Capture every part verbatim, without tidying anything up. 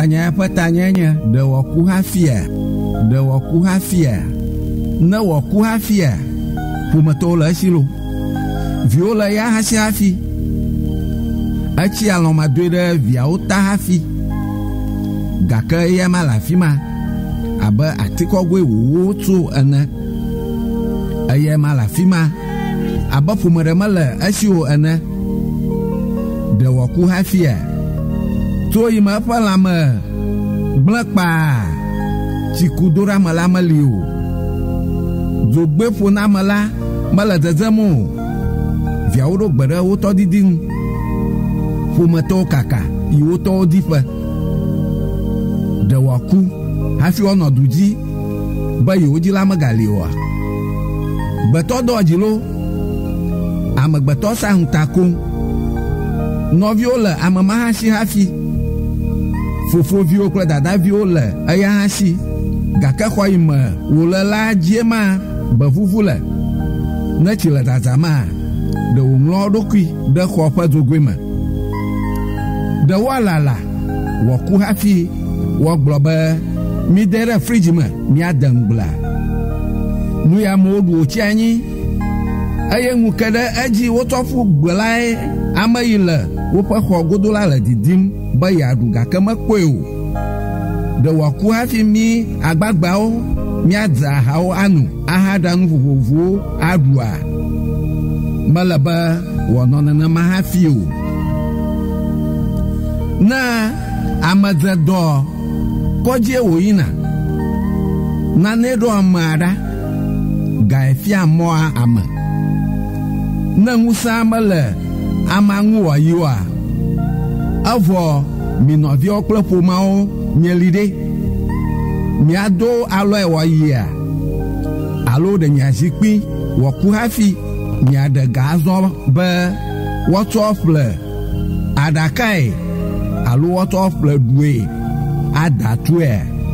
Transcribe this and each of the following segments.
Tanya apa tanyanya? De waku hafia. De waku hafia. Na waku hafia. Pumatola silo. Viola ya hasi hafi. Achi aloma dwede via uta hafi. Gaka ya malafima. Aba atikogwe wotu ane. Aya malafima. Aba pumaremala asio ane. De waku hafia. To ima palama blakpa tikudora malama liu zogbe fona mala mala dazamo viauro gbara woto didin fumato kaka iwoto difa de waku hafi onoduji bayi ojila magaliwa beto dojilo amagbeto sahuntakun noviola amamahashi hafi fofo vio kle dada vio le aya hasi gake xɔ yi me wòle la dzie ma bevuvu le ne tsi le dada ma de wòŋlɔ ɖokui ɖe xɔ ƒe dzogoe me de woalala wòku hafi wògblɔ be mi de ɖe fridzi me miade ŋugbla nu ya me woɖu wòtsi anyi eye ŋu ke ɖe edzi wotsɔ ƒu gbelae ame yi le woƒe xɔ godo la le didim be yaɖu gake mekpɔe o de wòaku hafi mi agbagbawo miadze ahawo anu ahaɖa nu vovovowo aɖua mele be wòanɔ nenema hafi o ne amedze dɔ kɔdzie wòyina nane ɖo amea ɖa gaefia mɔa ame ne ŋusẽ mele ama ŋu wòayiwoa evɔ mi nɔviwo kple ƒomawo mieli ɖe miado alɔe wòayia alo ɖe miazikpi wòku hafi miaɖe gazɔ be woatsɔ ƒle aɖakae alo woatsɔ ƒle ɖue adatue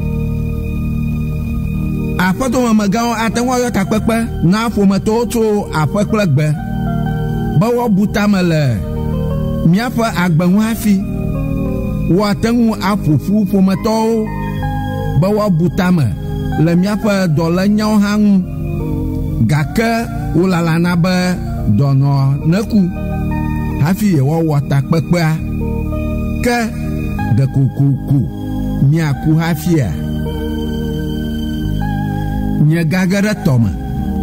aƒetɔmemegãwo ate ŋu ayɔ takpekpe na ƒometɔwo tso aƒe kple gbe be woabu tame le míaƒe agbe ŋu hafi woate ŋu aƒoƒu ƒometɔwo be woabu tame le míaƒe dɔlenyawo hã ŋu gake wolalana be dɔnɔ neku hafi yewoawɔ takpekpea ke ɖekokoko miaku hafia nye gage ɖe tɔme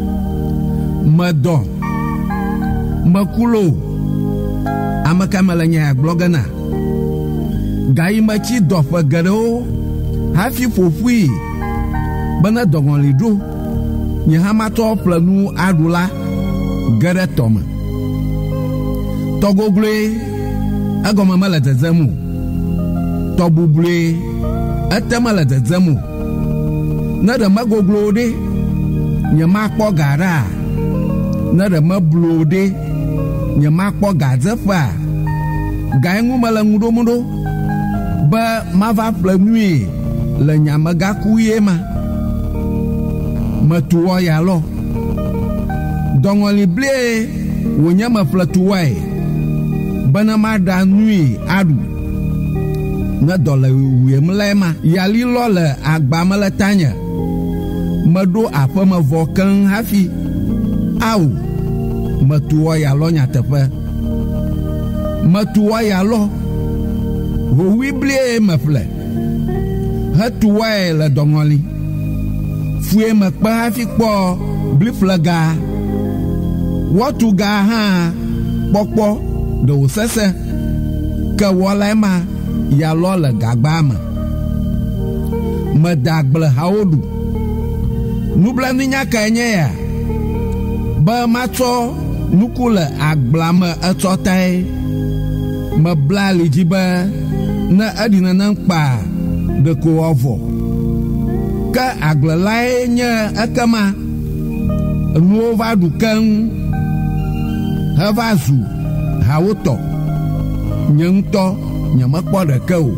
medɔ mekulo ame ka me le nya gblɔ gena gayi metsi dɔ ƒe geɖewo hafi ƒoƒui bena dɔgɔli ɖo nye hã matrɔ ƒle nu aɖu la ge ɖe tɔme tɔgogloe egɔme mele dzedzem o tɔbubloe ete mele dzedzem o ne ɖe megoglo ɖe nye makpɔ ga ɖa ne ɖe meblo ɖe nye makpɔ gadzeƒea gae ŋu mele ŋu ɖom ɖo be mava ƒle nui le nyamegakuye ma metu wɔ ya lɔ dɔŋɔli blie wònye meƒle tu wɔe bena maɖa nui aɖu ne dɔ le wiem le ma yali lɔ le agba me le tanye meɖo aƒeme vɔ keŋ hafi awu metu wɔ ya lɔ nyateƒe metu wɔ ya lɔ howi blie meƒle hetu wɔe le dɔŋɔli fue mekpe hafi kpɔ bliflega wɔtu ga hã kpɔkpɔ ɖe wò sese ke wɔlae ma ya lɔ le gagba me meda agble hawo ɖu nublanui kae nye ya be matsɔ nuku le agblea me etsɔ tae mebla ali dzi be ne eɖi nenem kpa ɖeko wɔvɔ ke agble lae nye ekema nuwo va ɖu keŋ heva zu hawo tɔ nye ŋutɔ nyemekpɔ ɖeke o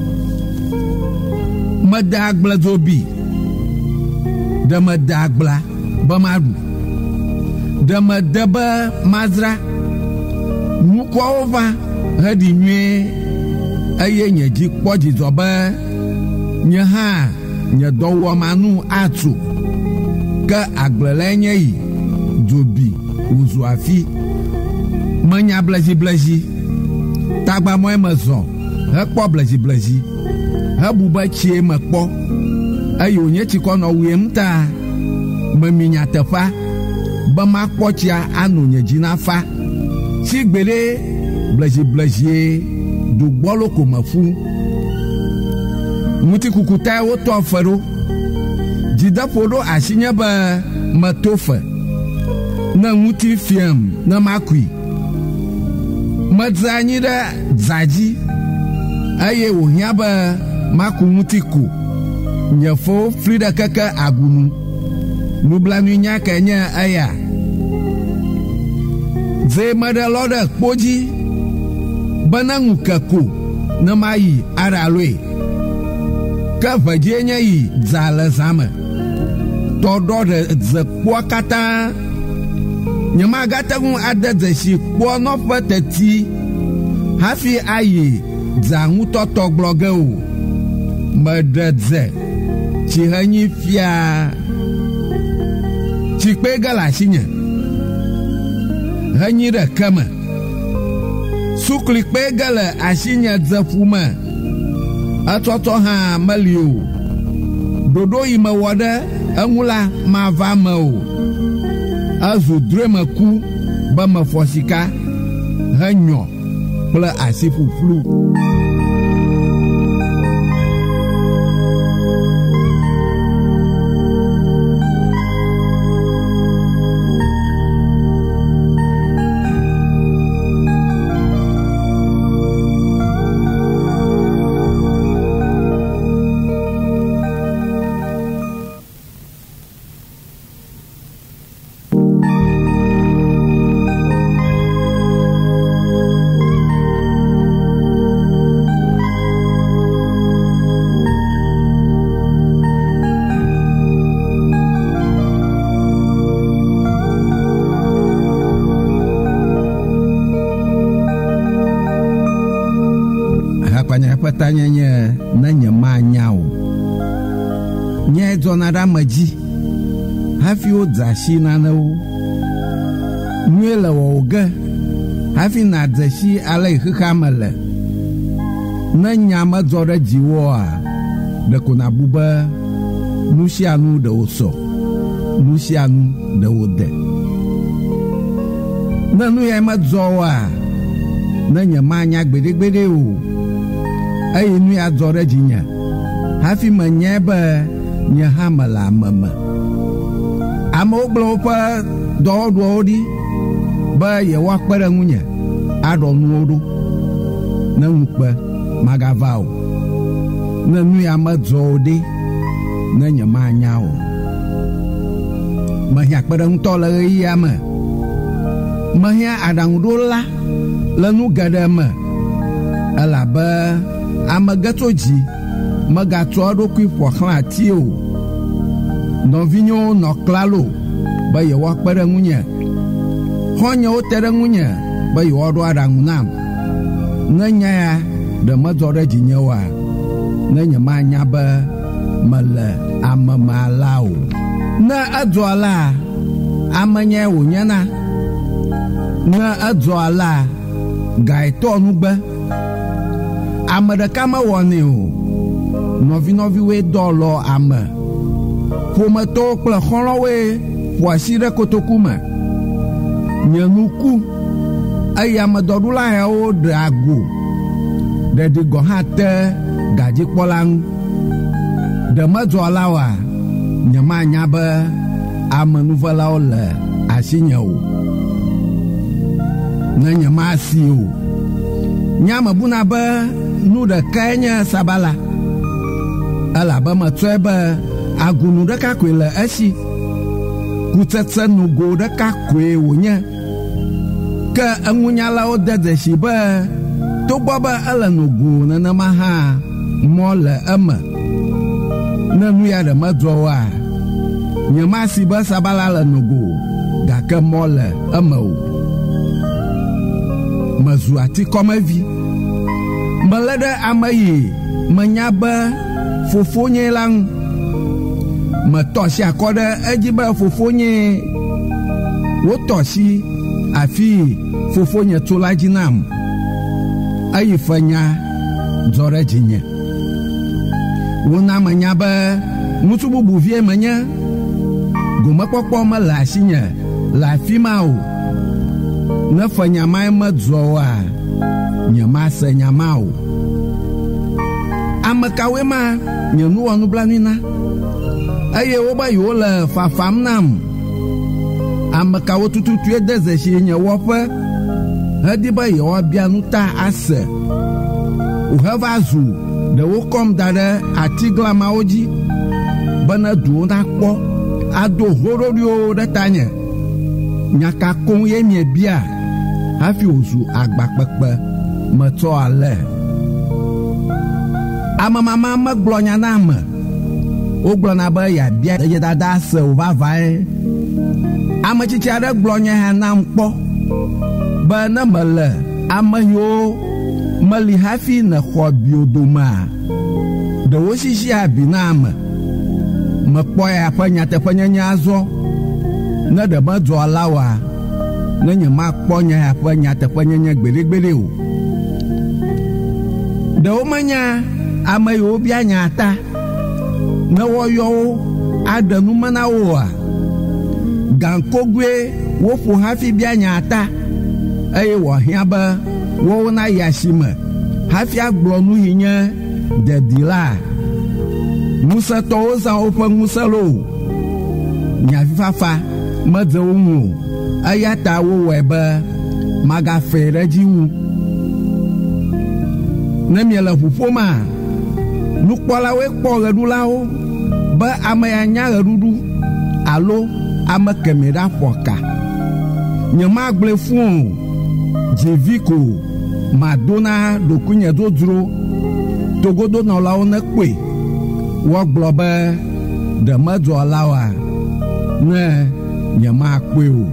mede agble zobi ɖe mede agblea be maɖu ɖe mede be mazra nukuawo va heɖi nyuie eye nye dzi kpɔ dzidzɔ be nye hã nye dɔwɔmanu atu ke agble le nye yi dzobi wòzu afi menya bleziblezi tagbamɔe me zɔ hekpɔ bleziblezi hebu be tsie me kpɔ eye wònye tsikɔ nɔ wuyem ta memi nyateƒa be makpɔ tsia anu nye dzi nafa si gbede bleziblezie do gbɔlo ko me fu ŋutikukuta wotɔ fe ɖo dzideƒo ɖo asi nye be meto fe ne ŋuti fiem ne makui medze anyi ɖe dza dzi eye wòhiã be maku ŋuti ko nye fo fli ɖe keke agunu nublanui nya ke nye eya dze me ɖe lɔ ɖe kpo dzi be ne ŋu ke ko ne mayi aɖe aloe ke ʋedie nye yi dza le zã me tɔɖɔ ɖe dze kpoa katã nyemagate ŋu ade dzesi kpoa nɔƒe teti hafi ayi dza ŋutɔtɔ gblɔ ge o meɖe dze tsi henyi fia tsikpe ge le asinye henyi ɖe ke me suklikpe ge le asinye dzeƒu me etɔtɔ hã meli o ɖoɖo yi mewɔ ɖe eŋu la mava me o ezu drɔe me ku be mefɔ sika henyɔ kple asi ƒuƒlu. Petanya nye ne nye manya o nye dzɔna ɖe ame dzi hafi wodze asi nanewo nue le wɔwɔ ge hafi nadze si ale yi xexea me le ne nya medzɔ ɖe dziwɔa ɖeko nabu be nu sia nu ɖewo sɔ nu sia nu ɖewo de ne nu ya medzɔ oa ne nye manya gbedegbede o eye nu ya dzɔ ɖe dzinye hafi menye be nye hã mele ame me amewo gblẽ woƒe dɔwɔɖoawo ɖi be yewoakpe ɖe ŋunye aɖɔ nuwo ɖo ne ŋukpe magava o ne nu ya medzɔ o ɖe ne nye manya o mehiã kpeɖeŋutɔ le ɣeyiɣia me mehiã aɖaŋuɖola le nu geɖe me elabe ame geto dzi megatrɔ eɖokui ƒo xlã ati o nɔvinyewo nɔ klalo be yewoakpe ɖe ŋunye xɔnyewo te ɖe ŋunye be yewoaɖo aɖaŋu nam ne nya ya ɖe medzɔ ɖe dzinye oa ne nye manya be mele ame ma la o ne edzɔ la ame nyae wònye na ne edzɔ la gaetɔ nugbe ame ɖeka mewɔnɛ o nɔvinɔviwoe dɔlɔ ame ƒometɔwo kple xɔlɔwoe ƒo asi ɖe kotoku me nye nuku eye ame dɔɖula yawo ɖe ago ɖeɖi gɔ hã te gadzikpɔla ŋu ɖe medzɔ la oa nyemanya be ame nuvelawo le asinye o ne nyemasi o nyame buna be nu ɖekae nye sabala elabe metsɔe be agunu ɖeka koe le esi kutsetse nugo ɖeka koe wònye ke eŋunyalawo de dzesi be togbɔ be ele nugo nenema hã mɔ le eme ne nu ya ɖe medzɔ oa nyemasi be sabala le nugo gake mɔ le eme o mezu atikɔmevi melede amayi menyaba fofonye lang metosi akode ejiba fofonye wotosi afi fofonye tolajinam ayi fanya zore jinye wona menyaba mutubu buvie menya goma kpokpo ma la sinya la fimao na fanya mai madzowa nyama se nyamao amakawe ma nyanu wonu blanina aye wo ba yo la fafam nam amakawo tutu tue deze shi nya wope hadi ba yo bianu ta ase o have azu de wo kom dare atigla maoji bana du na kpo ado hororio de tanye nyaka kon ye mie bia hafi ozu agbapepe meto ale ama mama maglonya na ma oglona ba ya bia ye dada se o va vai ama chichi ada glonya ha na mpo ba na male ama yo mali hafi na khobiodoma de wo shishi abinama mapoya panya te panya nyazo na de ba zo alawa na nyama ponya ya panya te panya nya gbelegbele o de o manya ama yo bia nya ata na wo yo adanu mana wo a gankogwe wo fu hafi bia nya ata ayi wo hiaba wo na yashima hafi agbonu yinya de dila musa to za opa musa lo nya fifafa madzo mu ayata wo weba maga fere jiwu na miela fufoma nukpola we kpo redulao ba amaya nya redudu alo amakemeda foka nyama gble fun jeviko madona dokunya dodro togodo na lawo na pe wo globe de madzo lawa na nyama pe o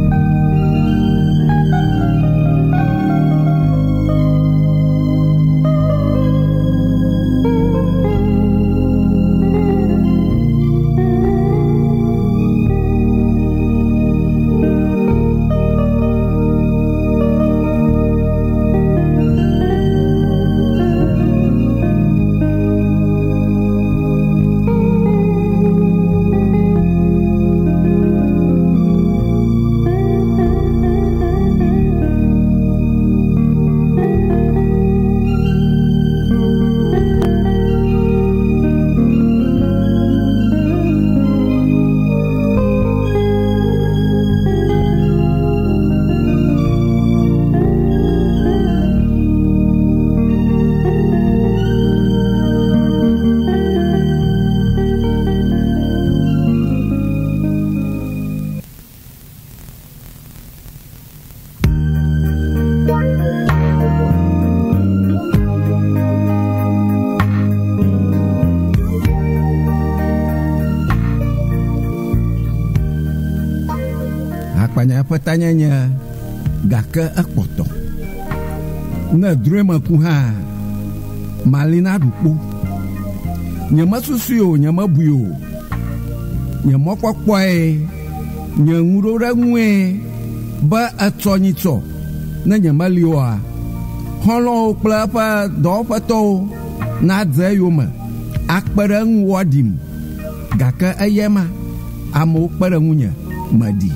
pertanyaannya gake ekpoto na drema kuha malina dupo nyama susuyo nyama buyo nyama kwakwae nyanguro rangwe ba atonyito na nyama liwa holo plapa do pato na dzayoma akparang wadim gake ayema amo parangunya madi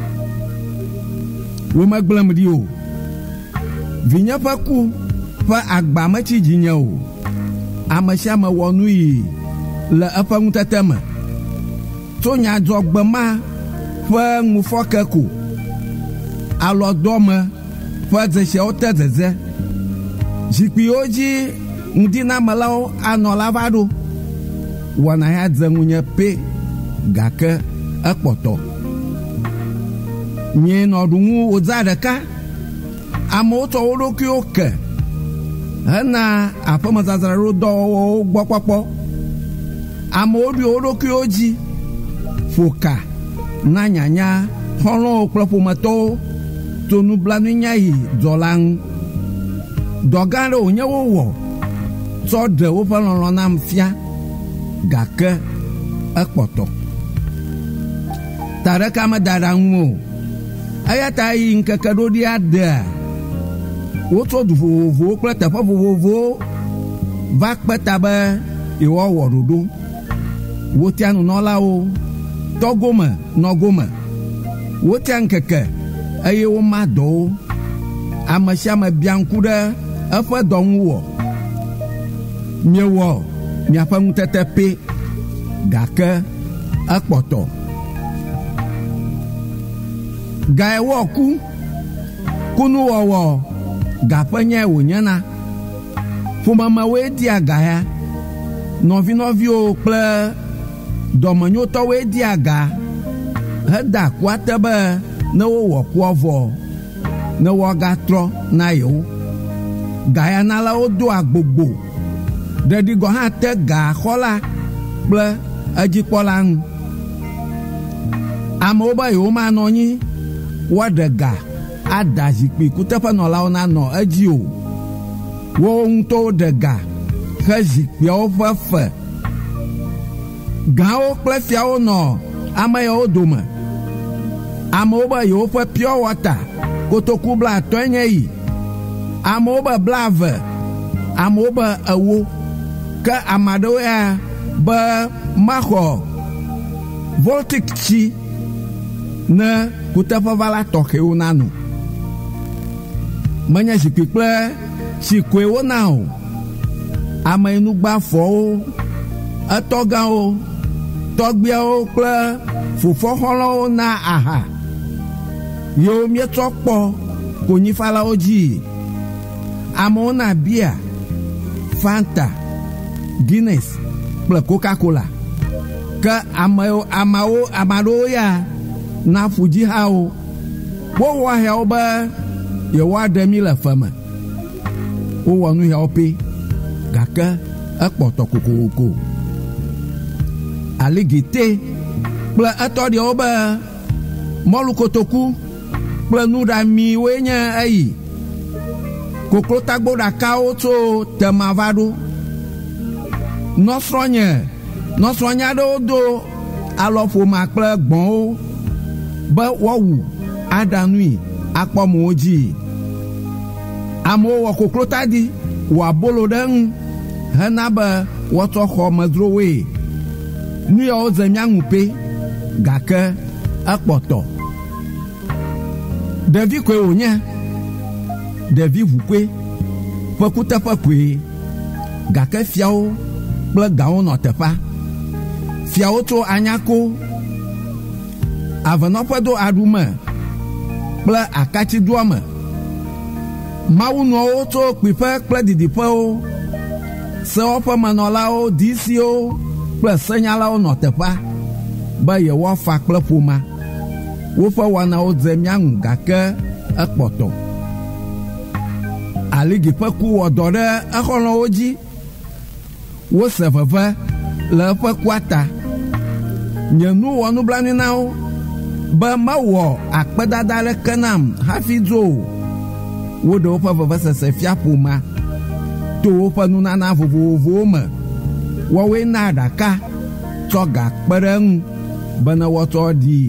wo magblem di o vinya paku pa agba machi jinya o amasha ma wonu yi la apangu tatama to nya jogbama fa ngufokako alodoma fa zeshe otezeze jikpi oji ndina malao anolavado wana ya zangunya pe gake akpoto nye nọdụnwu ụzadaka ama ụtọ oroki oke na apamazazara rodo gbakpakpọ ama ori oroki oji foka na nyanya họrọ okpọpọmato tonu blanu nyayi dolang dɔgã ɖe wònye wowɔ tsɔ ɖe woƒe lɔlɔ̃ nam fia gake ekpɔtɔ ta ɖeka meda ɖe ŋu o eya ta yi ŋkeke ɖoɖi aɖea wotso du vovovowo kple teƒe vovovowo va kpe ta be yewoawɔ ɖoɖo wotia nunɔlawo tɔgome nɔgome wotia ŋkeke eye woma dɔwo ame sia ame bia ŋku ɖe eƒe dɔ ŋu wɔ miewɔ miaƒe ŋutete pe gake ekpɔtɔ ga ewɔ ku kunuwɔwɔ gaƒe nye wònyena ƒomemewoe dia ga ya nɔvinɔviwo kple dɔmenyotɔwoe dia ga heda kua te be ne wowɔ kua vɔ ne woagatrɔ na yewo ga ya nalawo do agbogbo ɖeɖi gɔ hã te ga xɔla kple edzikpɔla ŋu amewo be yewo manɔ anyi woaɖe ga ada zikpui kuteƒenɔlawo nanɔ edzi o wowo ŋutɔwo ɖe ga xe zikpuiawo ƒe fe gãwo kple fiawo nɔ ame yawo dome amewo be yewo ƒe pure water kotoku bla atɔe nye yi amewo be bla eve amewo be ewo ke ame aɖewo ya be maxɔ voltic tsi ne kuteƒevala tɔxɛwo nanu menye zikpui kple tsikoe wona o ameyinugbafowo etɔgãwo tɔgbiawo kple fofoxɔlɔwo na aha yewo mietsɔ kpɔ konyifalawo dzi amewo na bia fanta guinness kple coca-cola ke amewo amawo amaɖewo ya na fudzihawo wowɔ hɛwo be yewoaɖe mi le feme wowɔ nu hɛwo pe gake ekpɔtɔ kokoko aligite kple etɔɖiawo be mɔlu kotoku kple nuɖamiwoe nye eyi koklotagbo ɖakawo tso tema va ɖo nɔsrɔ̃nye nɔsrɔ̃nya aɖewo do alɔƒoma kple gbɔ̃wo be woawu aɖanui akpɔ mowo dzi amewo wɔ koklotadi wɔ abolo ɖe ŋu hena be woatsɔ xɔ medzrowoe nu yawo ze miaŋu pe gake ekpɔtɔ ɖevi koe wònye ɖevi ʋukue ƒe kuteƒe koe gake fiawo kple gawo nɔ teƒea fiawo tso anyako avenɔƒe do aɖume kple akatsidoa me mawunɔwo tso kpuiƒe kple didiƒewo sewɔƒe menɔlawo disiwo kple senyalawo nɔ teƒea be yewoafa kple ƒoma woƒe wɔnawo dze miaŋu gake ekpɔtɔ aligi ƒe ku wɔ dɔ ɖe exɔlɔwo dzi wose veve le eƒe kua ta nye nu wɔ nublanui na wo be mewɔ akpedada ɖeke nam hafi dzo woɖe woƒe vevesese fia ƒoma to woƒe nunana vovovowo me woawoe na ɖaka tsɔ ga kpe ɖe eŋu bena woatsɔ ɖii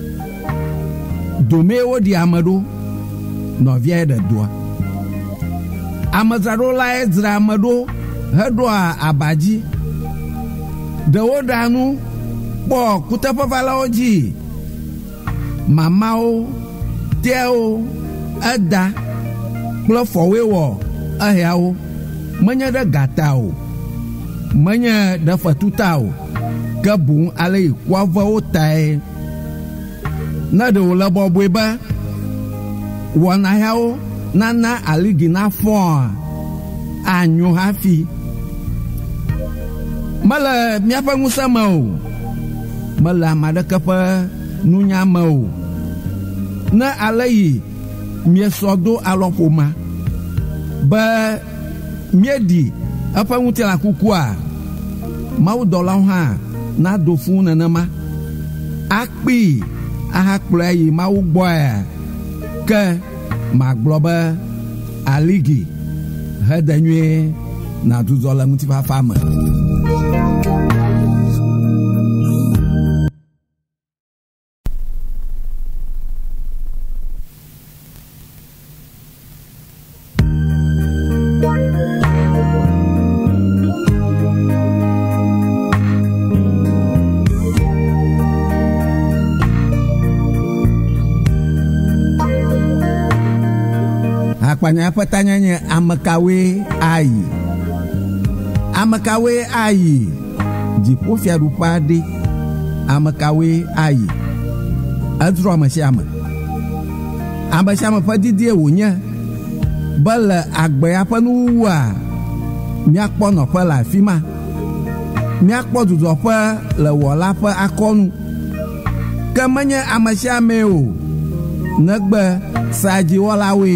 dome woɖi ame ɖo nɔvia ɖe doa amedzraɖolae dzra ame ɖo heɖoa abadzi ɖewo ɖa nu kpɔ kuteƒevalawo dzi mamawo teawo eda kple fɔwoe wɔ eheawo menye ɖe gata o menye ɖe fetuta o ke boŋ ale yi kua vewo tae ne ɖewo le bɔbɔe be wɔna yawo nana aligi na fɔa anyo hafi mele miaƒe ŋusẽ me o mele ame aɖeke ƒe nunya me o ne ale yi miesɔ do alɔƒoma be míeɖi eƒe ŋutilã kukua mawudɔlawo hã nado fũu nenema akpee ahakplɔe yi mawu gbɔe ke magblɔ be aligi hede nyuie na duzɔ le ŋutifafa me. Akpanya pertanyaannya amekawe ayi. Amekawe ayi. Jipo fia rupa de amekawe ayi. Adro amasiama. Amasiama padidi ewunya. Bala agbe apa nuwa. Miakpo no pa la fima. Miakpo dudu pa le wala pa akonu. Kamanya amasiame o. Negbe saji walawe.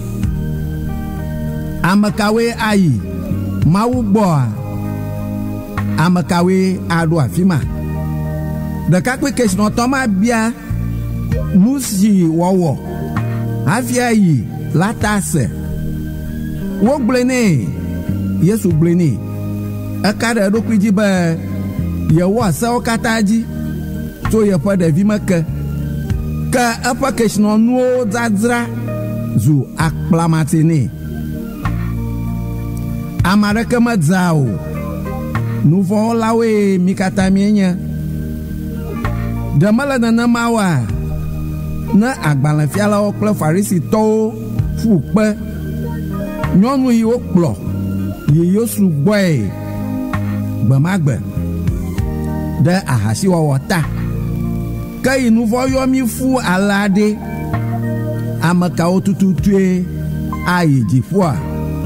Amekawe ayi mawu gbɔ amekawe aɖo afi ma. Ɖekakpui kesinɔtɔ ma bia nu si wɔwɔ hafi ayi la ta se. Wogblẽ nɛ Yesu gblẽ nɛ eka ɖe eɖokui dzi be yewɔ sewo katã dzi tso yeƒe ɖevi me ke ke eƒe kesinɔnuwo dzadzra zu akplamati nɛ. Ame aɖeke medza o. Nuvɔlawoe mi katã mienye. Ɖe mele nenema oa, ne agbalẽfialawo kple farisitɔwo ƒu kpe, nyɔnu yi wokplɔ yi Yesu gbɔe gbe ma gbe ɖe ahasiwɔwɔ ta. Ke yi nuvɔ yɔ mi fu alea ɖe, ame kawo tututue ayi dziƒoa?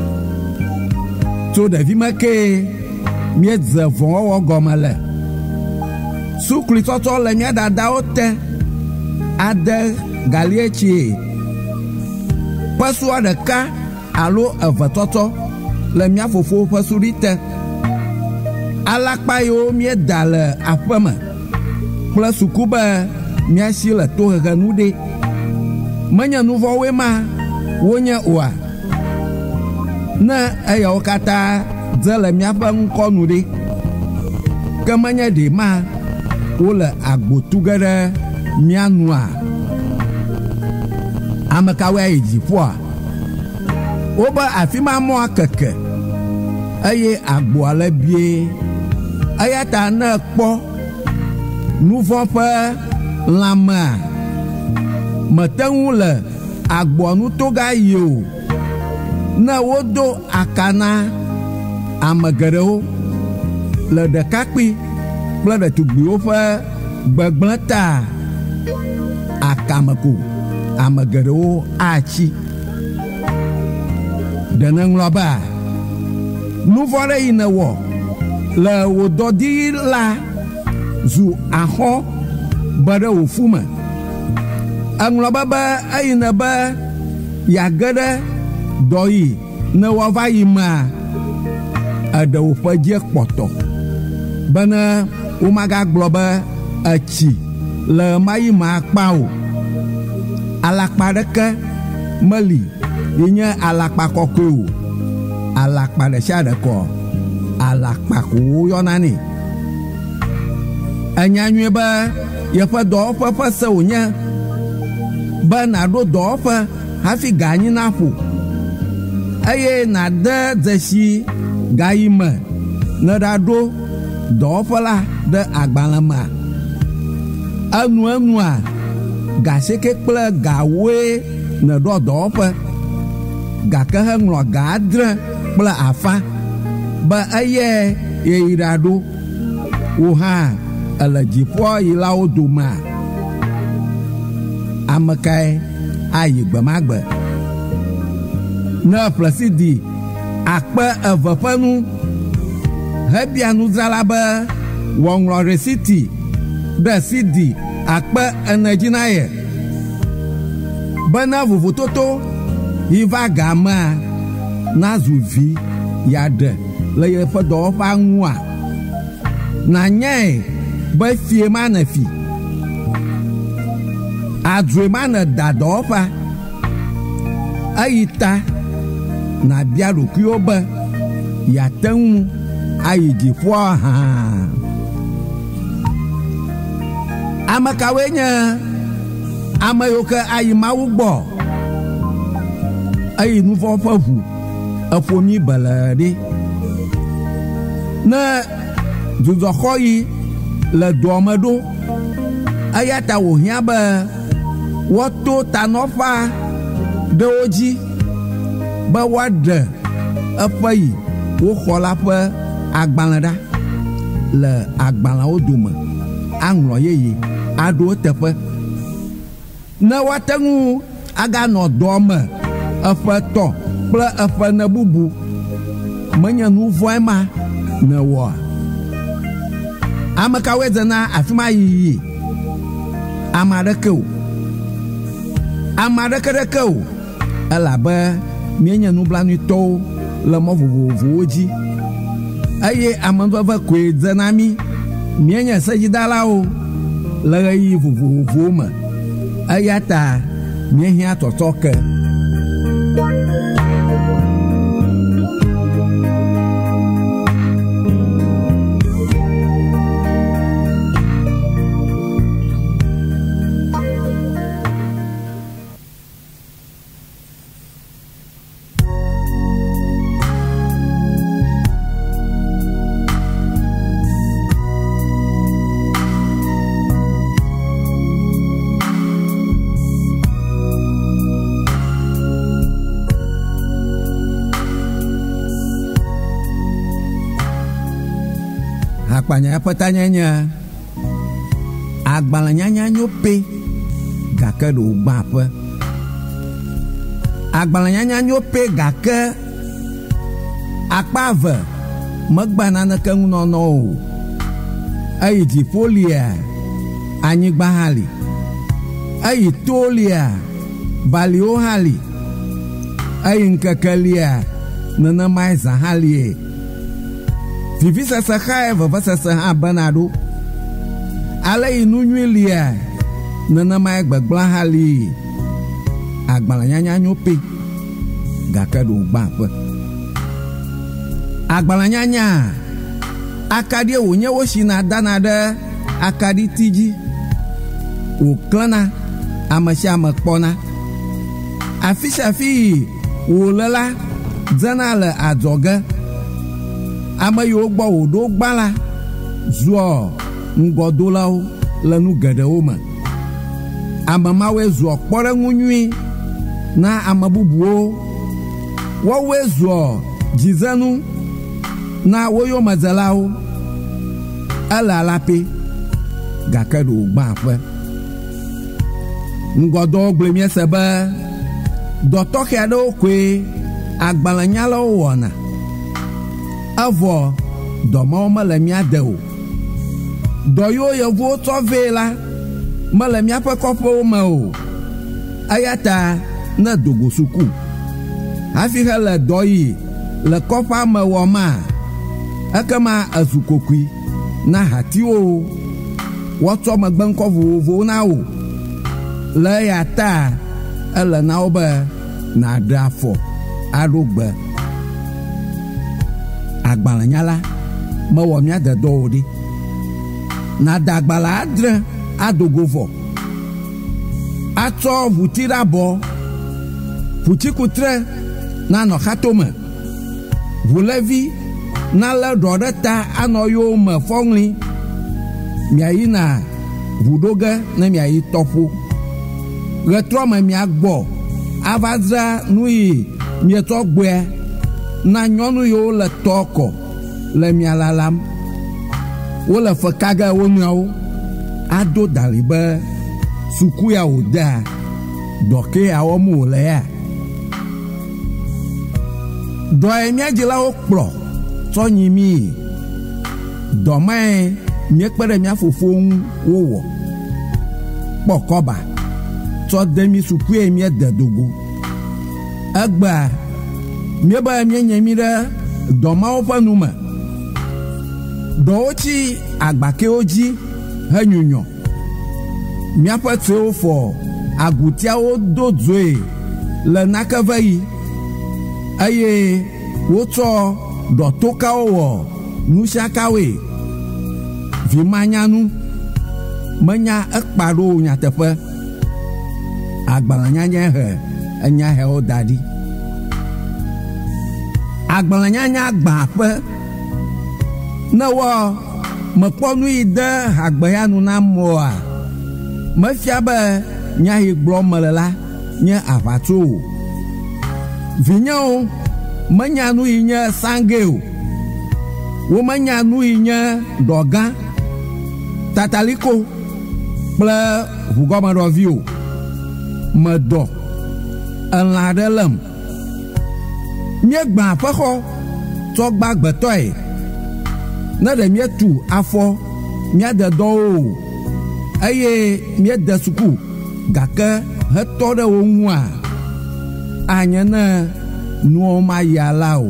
Tso ɖevi me ke míedze vɔ̃wɔwɔ gɔme le. Suklitɔtɔ le mía dadawo te ade galietsie. Pesua ɖeka alo eve tɔtɔ le mía fofo ƒe suɖi te. Alakpa yiwo míeda le aƒe me kple suku be míasi le tohehe nu ɖe. Menye nuvɔwoe ma wonye oa. Ne eyawo katã dze le míaƒe ŋkɔnu ɖe, ke menye ɖe ma wole agbotu ge ɖe mía nua. Ame kawoe ayi dziƒoa? Wobe afi ma mɔa keke eye agboa le bie, eya ta ne kpɔ nuvɔ ƒe lãmea mete ŋu le agboa nuto ga yi o. Ne wodo akana ame geɖewo le ɖekakpui kple ɖetugbiwo ƒe gbegblẽ ta, akame ko ame geɖewo atsi. Ɖe neŋlɔ be nuvɔ ɖe yi newɔ le wò dɔdi la zu axɔ be ɖe wò fu me. Eŋlɔ be be eyi ne be yage ɖe dɔ yi ne woava yi mea, eɖewo ƒe dzi kpɔtɔ bena womagagblɔ be etsi le ma yi mea kpa o. Alakpa ɖeke meli yi nye alakpa kɔkɔe o. Alakpa ɖe sia ɖe kɔ alakpa ko woyɔna nɛ. Enya nyuie be yeƒe dɔwɔƒe ƒe se wònye be naɖo dɔwɔƒe hafi ganyi naƒo. Eye nade dzesi gayi me ne ɖaɖo dɔwɔƒe la ɖe agbalẽ mea. Enu enua gaseke kple gawoe ne ɖɔ dɔwɔƒe, gake heŋlɔ ga adre kple afã be eye yeyi ɖaɖo. Wo hã ele dziƒoa yilawo domea. Ame kae ayi gbe ma gbe? Ne ƒlesi di akpe eve ƒe nu hebia nudzrala be wòŋlɔ resiti ɖe sidi akpe ene dzi na ye bena vovototo yi va gamea nazu vi yaɖe le yeƒe dɔwɔƒea ŋua. Nanyae be fie ma ne fi, adzoe ma ne da dɔwɔƒea. Eyi ta na bia ɖokuiwo be yeate ŋu ayi dziƒoa hã. Ame kawoe nye ame yiwo ke ayi Mawu gbɔ eye nu vɔ̃ ƒe ʋu eƒo mi bele ɖi. Ne dzudzɔxɔɣi le dua me ɖo eya ta wòhiã be woato tanɔƒa ɖe wo dzi be woaɖe eƒe yi woxɔ la ƒe agbalẽ ɖa le agbalẽwo dome aŋlɔ yeye aɖo teƒe ne woate ŋu aganɔ dɔ me eƒe tɔ kple eƒe ne bubu menye nu vɔ̃e ma ne wɔa. Ame kawoe zena afi ma yiyi? Ame aɖeke o. Ame aɖeke ɖeke o. Elabe míenye nublanuitɔwo le mɔ vovovowo dzi eye amenuveve koe dzena mí míenye sedzidalawo le ɣeyiɣi vovovowo me eya ta míehiã tɔtɔ ke. Akpanya petanya nye agbalẽ nyanya nyo pe gake ɖe wògbã ƒe. Agbalẽ nyanya nyo pe gake akpa eve megba naneke ŋunɔnɔ o. Eyi dziƒo lia anyigba hã li. Eyi to lia baliwo hã li. Eyi ŋkeke lia nenemae zã hã lie. Vivisese xae vevesese hã bena ɖo. Ale yi nu nyui lia nenemae gbegblẽ hã li. Agbalẽ nyanya nyo pe gake ɖe wògbã ƒe. Agbalẽ nyanya akaɖi wònye woshina dana ɖe akaɖiti dzi wòklẽna ame sia ame kpɔna. Afi sia afi wòle la dzena le adzɔge. Ame yiwo gbɔ wòɖo gbã la zua ŋgɔdolawo le nu geɖewo me. Ame mawoe zua kpɔɖeŋu nyui na ame bubuwo. Woawoe zua dzizenu na wo yomedzelawo. Ele alape gake ɖe wògbã ƒe. Ŋgɔdɔwo gblɔe míese be dɔ tɔxɛ aɖewo koe agbalẽnyalawo wɔna. Evɔ dɔmawo mele mía de o. Dɔ yiwo yevuwo tsɔ vɛ la mele míaƒe kɔƒewo me o. Eya ta ne dogo suku hafi hele dɔ yi le kɔƒea me wɔ ma ekema ezu kokui na hatiwo woatsɔ megbe ŋkɔ vovovowo na wo. Le eya ta ele na wo be nàɖe afɔ aɖo gbe. Agbalẽnyala mewɔ mía de dɔ o ɖi. Nada agbalẽ adre adogo vɔ. Atsɔ ʋuti ɖe abɔ. Ʋutikutre nanɔ xatome. Ʋulevi nalé ɖɔ ɖe ta anɔ yewo me fɔŋli. Miayina ʋuɖoge ne miayi tɔƒo. Ɣetrɔ me miagbɔ ava dzra nu yi mietsɔ gbɔe na nyɔnu yiwo le tɔ kɔ le mia lalam. Wole feka ge wo nɔewo ado dali be suku ya wòdea dɔke awɔm wòle ya. Dɔe míadzilawo kplɔ tsɔ nyi mí. Dɔmae míekpe ɖe mía fofowo ŋu wowɔ. Kpɔ kɔba tsɔ de mí sukue míede dogo. Egbea míebe míenye mí ɖe dɔmawo ƒe nu me. Dɔwo tsi agbakewo dzi henyunyɔ. Míaƒe tsewo fɔ agutiawo do dzoe le nake ve yi. eye wotsɔ ɖɔtokawo wɔ nusiakawoe. Vimanyanu menya ekpa ɖo nyateƒe. Agbalẽnyanya he enya hewo da ɖi. Agbalẽnyanya gbã ƒe ne wɔ mekpɔ nu yi de agbeya nu na moa mefia be nya yi gblɔm mele la nye aʋatso o. Vinyewo menya nu yi nye sange o. Wo menya nu yi nye ɖɔgã, tataliko kple ʋugɔmeɖɔvi o. Medɔ elã ɖe lem. Míegbã aƒexɔ tsɔ gba gbetɔe. Ne ɖe míetu afɔ míade dɔwo o eye míede suku gake hetɔ ɖe wo ŋua anye ne nuwo ma yi ala o.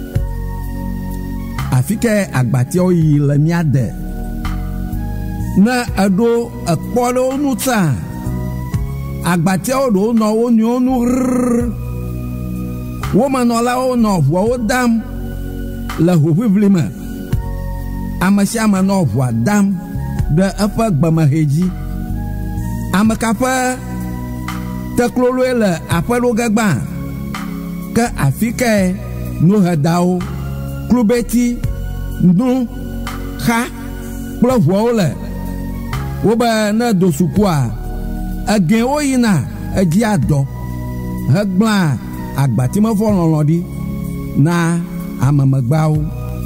Afi ke agbatiawo yi le míade. Ne eɖo ekpɔ ɖe wo nu tsa agbatiawo ɖewo nɔ wo nɔewo nu rrrr. Wo menɔlawo nɔ ʋuawo dam le hoʋiʋli me. Ame sia ame nɔ ʋua dam ɖe eƒe gbemehe dzi. Ame ka ƒe tekloloe le aƒeɖo ge gbã ke afi ke nuhedawo, klubeti, nu, xa kple ʋuawo le. Wobe ne do sukua egɛwo yina edzi adɔ hegblã agbatimevɔ lɔlɔ ɖi na amemegbawo.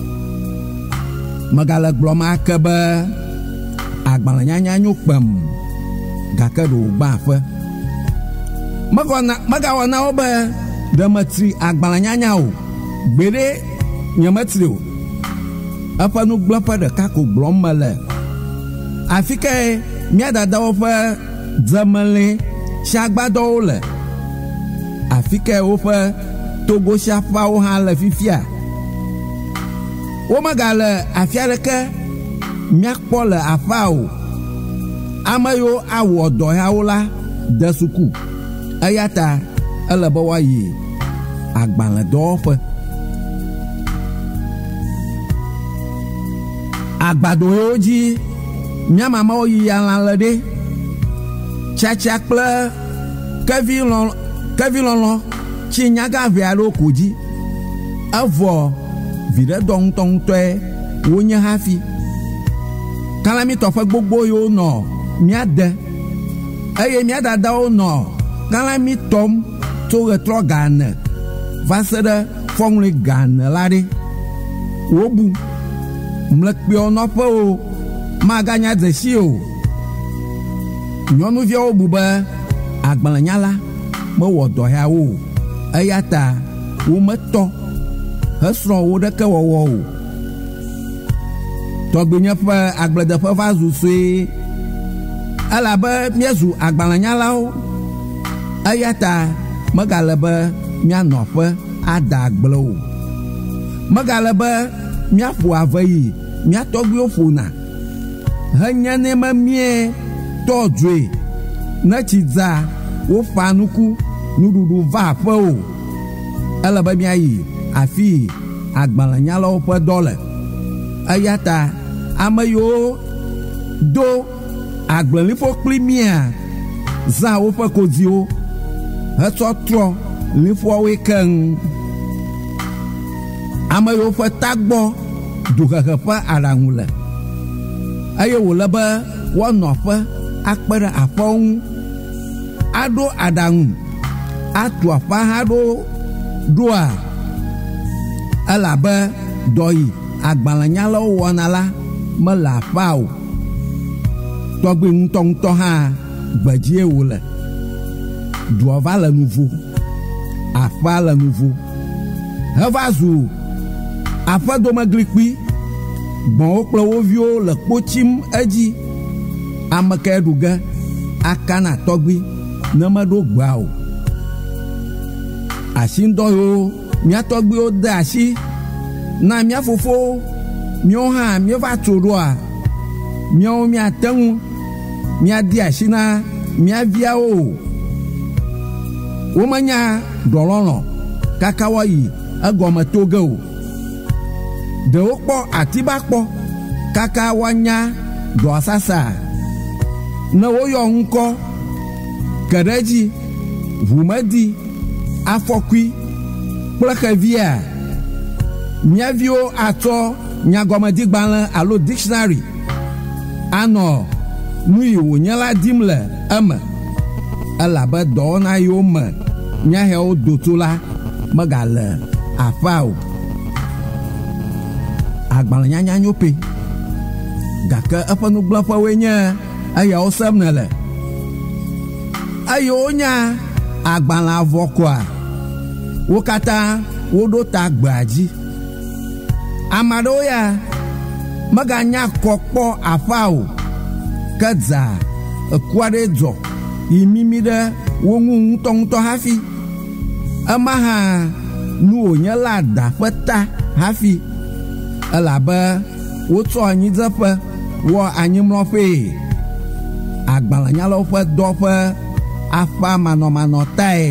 Megale gblɔm ake be agbalẽnyanya nyo kpem gake ɖo gbã ƒe. Megawɔ na wo be ɖemetri agbalẽnyanya o. Gbeɖe nyemetri o. Eƒe nugblẽƒe ɖeka ko gblɔm mele. Afi ke mía dadawo ƒe dzemelẽ siagbadɔwo le. Afi ke woƒe togo siaƒawo hã le fifia. Womegale afi aɖeke míakpɔ le aƒa o. Ame yiwo awɔ dɔ yawo la de suku eya ta ele be woayi agbalẽdɔwɔƒe. Agbado yiwo dzi mía mamawo yi alã le ɖe. Tsatsa kple kevi lɔlɔ tsi nyagãʋe aɖewo ko dzi. Evɔ viɖe dɔ ŋutɔŋutɔe wonye hafi. Kalãmitɔ ƒe gbogbo yiwo nɔ mía de eye mía dadawo nɔ kalãmi tɔm tso ɣetrɔ gane va se ɖe fɔŋli gane la ɖe. Wobu mlekpuiwo nɔƒewo maganya dzesi o. Nyɔnuviawo bu be agbalẽnyala mewɔ dɔ yawo o eya ta wometɔ hesrɔ̃ wo ɖeke wɔwɔ o. Tɔgbenye ƒe agbledeƒe va zu sue elabe míezu agbalẽnyalawo eya ta megale be míanɔ ƒe ada agble o. Megale be míaƒo ave yi mía tɔgbuiwo ƒona henye ne memie tɔ dzoe ne tsi dza woƒã nuku nuɖuɖu va aƒe o. Ele be míayi afi agbalẽnyalawo ƒe dɔ le. Eya ta ame yiwo do agbleliƒo kpli mia zã woƒe kodiwo hetsɔ trɔ liƒoawoe keŋ. Ame yiwo ƒe tagbɔ duhehe ƒe aɖaŋu le eye wòle be woanɔƒe akpe ɖe aƒewo ŋu aɖo aɖaŋu atu aƒea hã ɖo ɖoa elabe dɔyi agbalẽnyalawo wɔna la mele aƒea o. Tɔgbi ŋutɔŋutɔ hã gbedie wòle. Dua va le nuvo, aƒea le nuvo heva zu aƒedomeglikpui. Gbɔ̃wo kple wo viwo le kpotsim edzi. Ame ke ɖu ge aka na tɔgbi ne meɖo gbea o. Asindɔ yiwo mía tɔgbiwo de asi na mía fofowo míawo hã míeva tso ɖoa míawo míate ŋu míadi asi na mía viawo o. Womenya ɖɔlɔlɔ kakawayi egɔme toge o. Ɖewo kpɔ atibakpɔ kaka woanya dɔsasa. Ne woyɔ ŋkɔ keɖedzi, ʋumedi, afɔkui kple xevia, miaviwo atsɔ nyagɔmedigbalẽ alo dictionary anɔ nu yi wònye la dim le eme, elabe dɔwɔna yiwo me miahewo doto la megale aƒea o. Agbalẽ nyanya nyo pe, gake eƒe nugblẽƒewoe nye eyawo sem ne le. Eye wonya agbalẽ avɔ koa, wo katã woɖo ta gbea dzi. Ame aɖewo ya meganya kɔ kpɔ aƒea o, ke dza eku aɖe dzɔ yi mimi ɖe wo ŋu ŋutɔŋutɔ hafi. Ema hã nu wònye la da ƒe ta hafi, elabe wotsɔ anyidzeƒe wɔ anyimlɔƒee. Agbalẽnyalawo ƒe dɔ ƒe aƒea manɔmanɔ tae.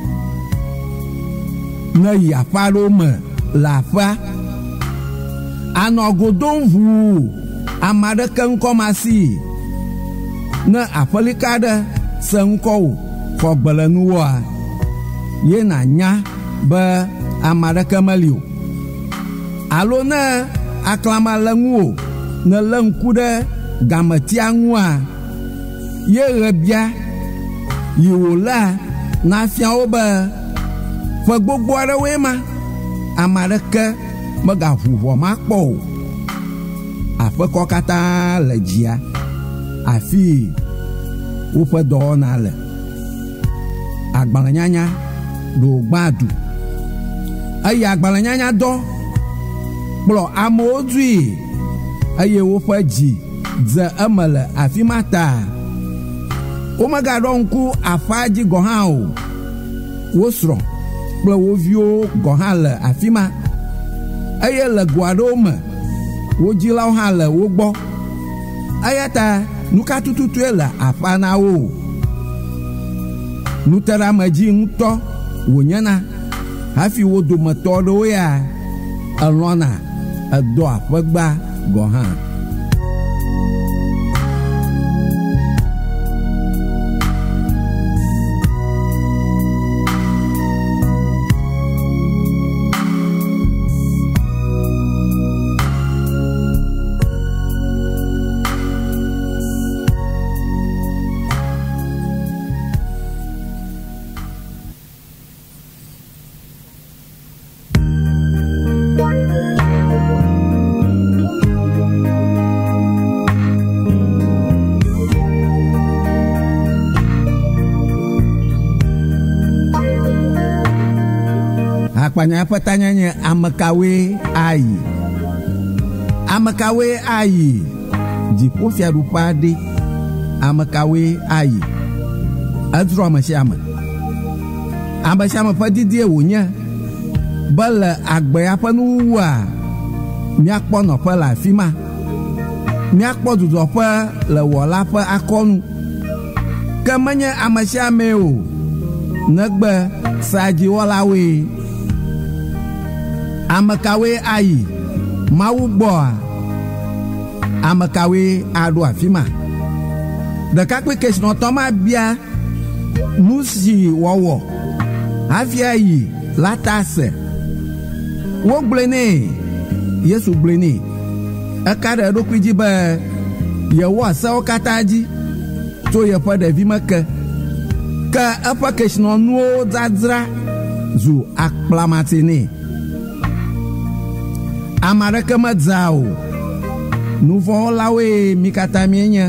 Ne yi aƒea ɖewo me le aƒea, anɔ godom ʋuu, ame aɖeke ŋkɔ masi. Ne aƒelika aɖe se ŋkɔ wò xɔ gbe le nuwoa, ye nànya be ame aɖeke meli o. Alo ne aklama le ŋuwò, ne lé ŋku ɖe gametia ŋua, ye ɣe bia yi wòlea nafia wo be ƒe gbogbo aɖewoe ma, ame aɖeke megaʋu ʋɔ ma kpɔ o. Aƒekɔ katã le dzia afi woƒe dɔwɔna le. Agbalẽnyanya ɖo gbã du, eye agbalẽnyanya dɔ kplɔ amewo dui, eye woƒe dzi dze eme le afi ma ta. Womegaɖɔ ŋku aƒea dzi gɔ hã o. Wo srɔ̃ kple wo viwo gɔ hã le afi ma, eye le go aɖewo me, wo dzilawo hã le wo gbɔ. Eya ta nu ka tututue le aƒea na wo? Nuteɖamedzi ŋutɔ wònye na hafi wo dometɔ aɖewo ya elɔna edɔ aƒegba gɔ hã. Akpanya ƒe tanya nye amekawe ayi. Amekawe ayi dziƒofiaɖuƒe aɖe. Amekawe ayi. Edzrɔ ame sia ame. Ame sia ame ƒe didie wònye be le agbea ƒe nuwuwua, míakpɔ nɔƒe le afi ma. Míakpɔ dzudzɔƒe le wɔla ƒe akɔnu. Ke menye ame sia ame o, negbe sadziwɔlawoe. Amekawe ayi Mawu gbɔa, amekawe aɖo afi ma. Ɖekakpui kesinɔtɔ ma bia nu si wɔwɔ hafi ayi la ta se. Wogblẽ nɛ, Yesu gblẽ nɛ. Eka ɖe eɖokui dzi be yewɔ sewo katã dzi tso yeƒe ɖevi me ke. Ke eƒe kesinɔnuwo dzadzra zu akplamati nɛ. Ame aɖeke medza o. Nu vɔ̃ wɔlawoe mi katã mienye.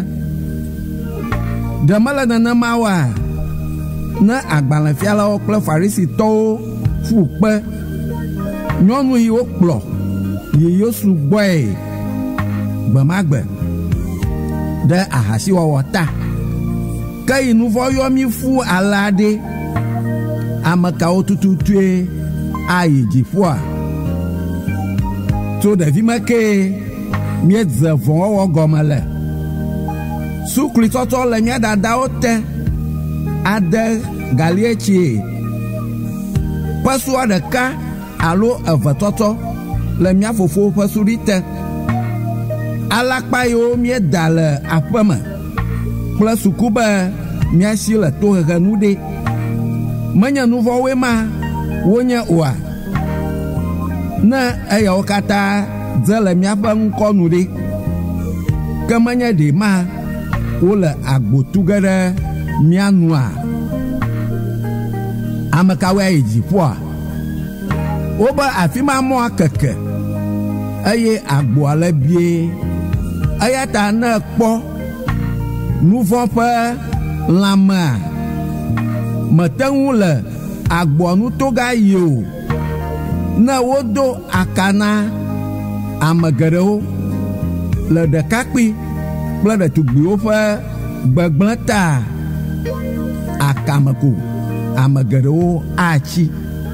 Ɖe mele nenema oa, ne agbalẽfialawo kple farisitɔwo ƒu kpe, nyɔnu yi wokplɔ yi Yesu gbɔe gbe ma gbe ɖe ahasiwɔwɔ ta. Ke yi nu vɔ̃ yɔ mi fu alea ɖe, ame kawo tututue ayi dziƒoa? Tso ɖevi me ke míedze vɔ̃wɔwɔ gɔme le. Suklitɔtɔ le mía dadawo te ade galietsie. Pasua ɖeka alo eve tɔtɔ le mía fofo ƒe suɖi te. Alakpa yiwo míeda le aƒe me kple suku be míasi le tohehe nu ɖe. Menye nu vɔwoe ma wonye oa. Ne eyawo katã dze le míaƒe ŋkɔ nu ɖe. Ke menye ɖe ma wole agbo tu ge ɖe mía nua. Ame kawoe ayi dziƒoa? Wobe afi ma mɔa keke eye agboa le bie. Eya ta ne kpɔ nu vɔ ƒe lãmea mete ŋu le agboa nuto ga yi o. Ne wodo aka na ame geɖewo le ɖekakpui kple ɖetugbiwo ƒe gbegblẽ ta akame ko ame geɖewo atsi.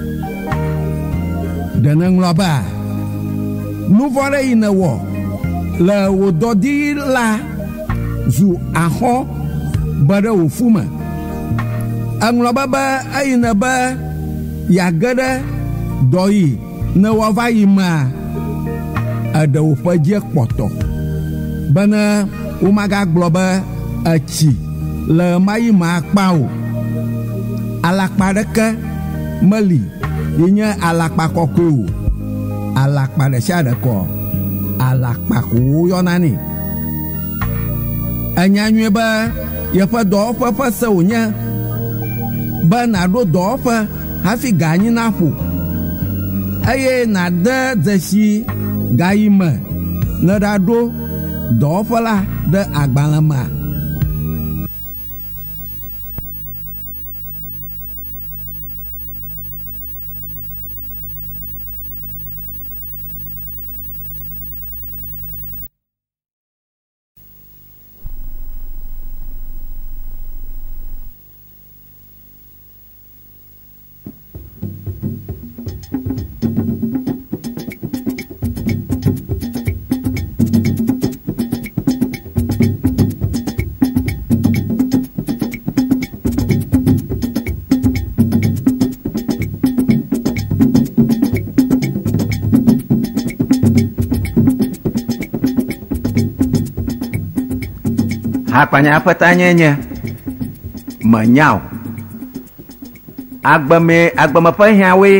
Ɖe ne ŋlɔ be nu vɔ ɖe yi ne wɔ le wò dɔdi la zu axɔ be ɖe wò fu me. Eŋlɔ be be eyi ne be yage ɖe dɔ yi ne woava yi mea eɖe woƒe dzi kpɔtɔ be ne womagagblɔ be etsi le ma yi ma akpa o. Alakpa ɖeke meli yi nye alakpa kɔkɔe o. Alakpa ɖe sia ɖe kɔ alakpa ko woyɔna nɛ. Enya nyuie be yeƒe dɔwɔƒe ƒe se wònye be nàɖo dɔwɔƒe hafi ganyi naƒo eye nàde dzesi gayi me ne ɖaɖo dɔwɔƒe la ɖe agbalẽ mea. Akpanya petanya nye menyau agbeme agbeme ƒe hiãwoe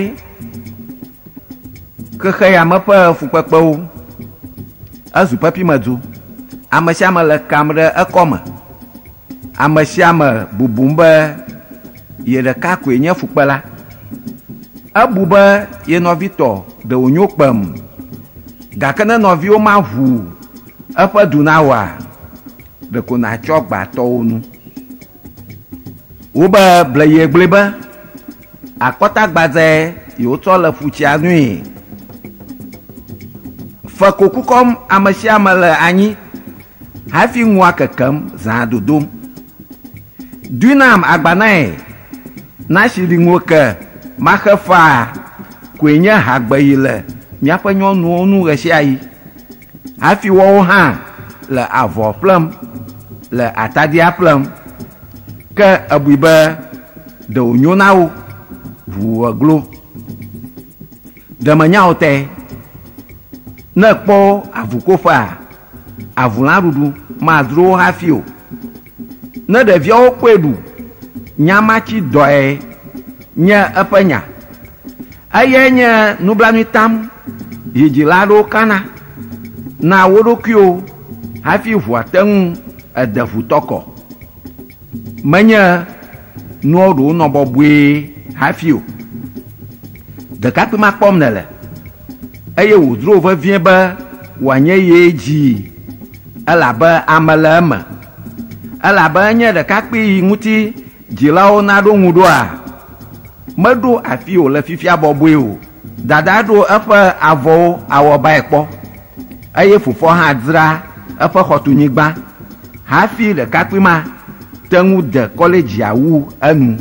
kexe ya me ƒe fukpekpewo ezu pepi medu ame sia ame le kam ɖe ekɔme ame sia ame bubum be ye ɖeka koe nye fukpe la ebu be ye nɔvitɔ ɖe wònyo kpem gake ne nɔviwo ma ʋu eƒe du na wòa ɖeko nàtsɔ gbatɔwo nu. Wobe ble ye gblẽ be akɔtagbadze yiwo tsɔ le ƒutsia nui. Fekoku kɔm ame sia ame le anyi hafi ŋua kekem zã dodom. Dui nam agbanae nasi ŋuwo ke maxe faa koe nye hagbe yi le míaƒe nyɔnuwo nu ɣe sia ɣi hafi wɔwo hã le avɔ ƒlem le atadia ƒlem ke ebui be ɖe wònyo na wo ʋu eglo ɖemenyawo te ne kpɔ avukoƒea avulãɖuɖu madro wo hafi o ne ɖeviawo kpɔe ɖu nyamatsi dɔe nye eƒe nya eye nye nublanui tam hidzila ɖewo kana na wo ɖokuiwo hafi ʋua te ŋu ede ʋutɔkɔ menye nuwo ɖewo nɔ bɔbɔe hafi o. Ɖekakpui ma kpɔm nele eye wòdzro vevie be wòanye ye dzi elabe ame le eme elabe enye ɖekakpui yi ŋuti dzilawo naɖo ŋu ɖoa meɖo afi o le fifia bɔbɔe o. Dada ɖo eƒe avɔwo awɔbae kpɔ eye fofoa hã dzra eƒe xɔtunyigba hafi ɖekakpui ma te ŋu de kɔledzia wu enu.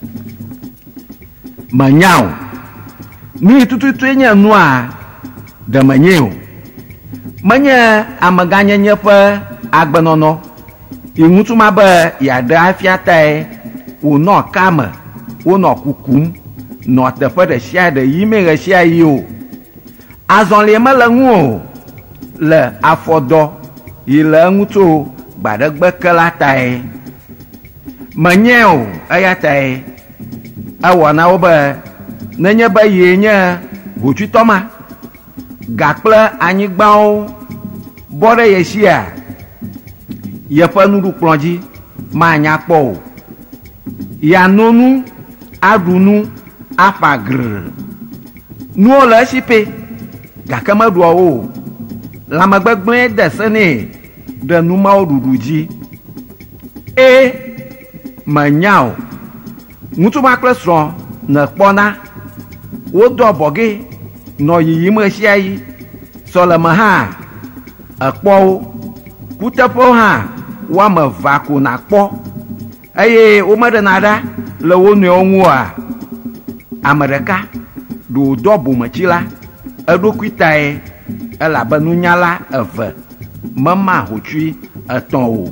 Menya o nu yi tututue nye nua ɖe menye o menye ameganyenye ƒe agbenɔnɔ yi ŋutu ma be yeaɖe afia tae wònɔ kame wonɔ kukum nɔ teƒe ɖe sia ɖe yi me ɣe sia yi o. Azɔlie mele ŋu o le afɔdɔ yi le eŋu tso gbaɖegbe ke la tae. Menye o eya tae ewɔna wo be nenye be yie nye ʋutsutɔ ma gakple anyigbawo bɔ ɖe ye sia yeƒe nuɖukplɔ dzi manya kpɔ o. Yano nu aɖu nu afa grr nuwo le esi pe gake meɖua o. Lãmegbegblẽ de se nɛ ɖe numawo ɖuɖu dzi. E menya o. Ŋutsu ma kple srɔ̃ ne kpɔna wodo abɔge nɔ yiyim ɣe sia ɣi. Sɔleme hã ekpɔ wo. Kuteƒewo hã woame eve ko nakpɔ eye womeɖena ɖa le wo nɔewo ŋu oa. Ame ɖeka ɖo do abometsila eɖokui tae elabe nunyala eve mema hotsui etɔ̃ o.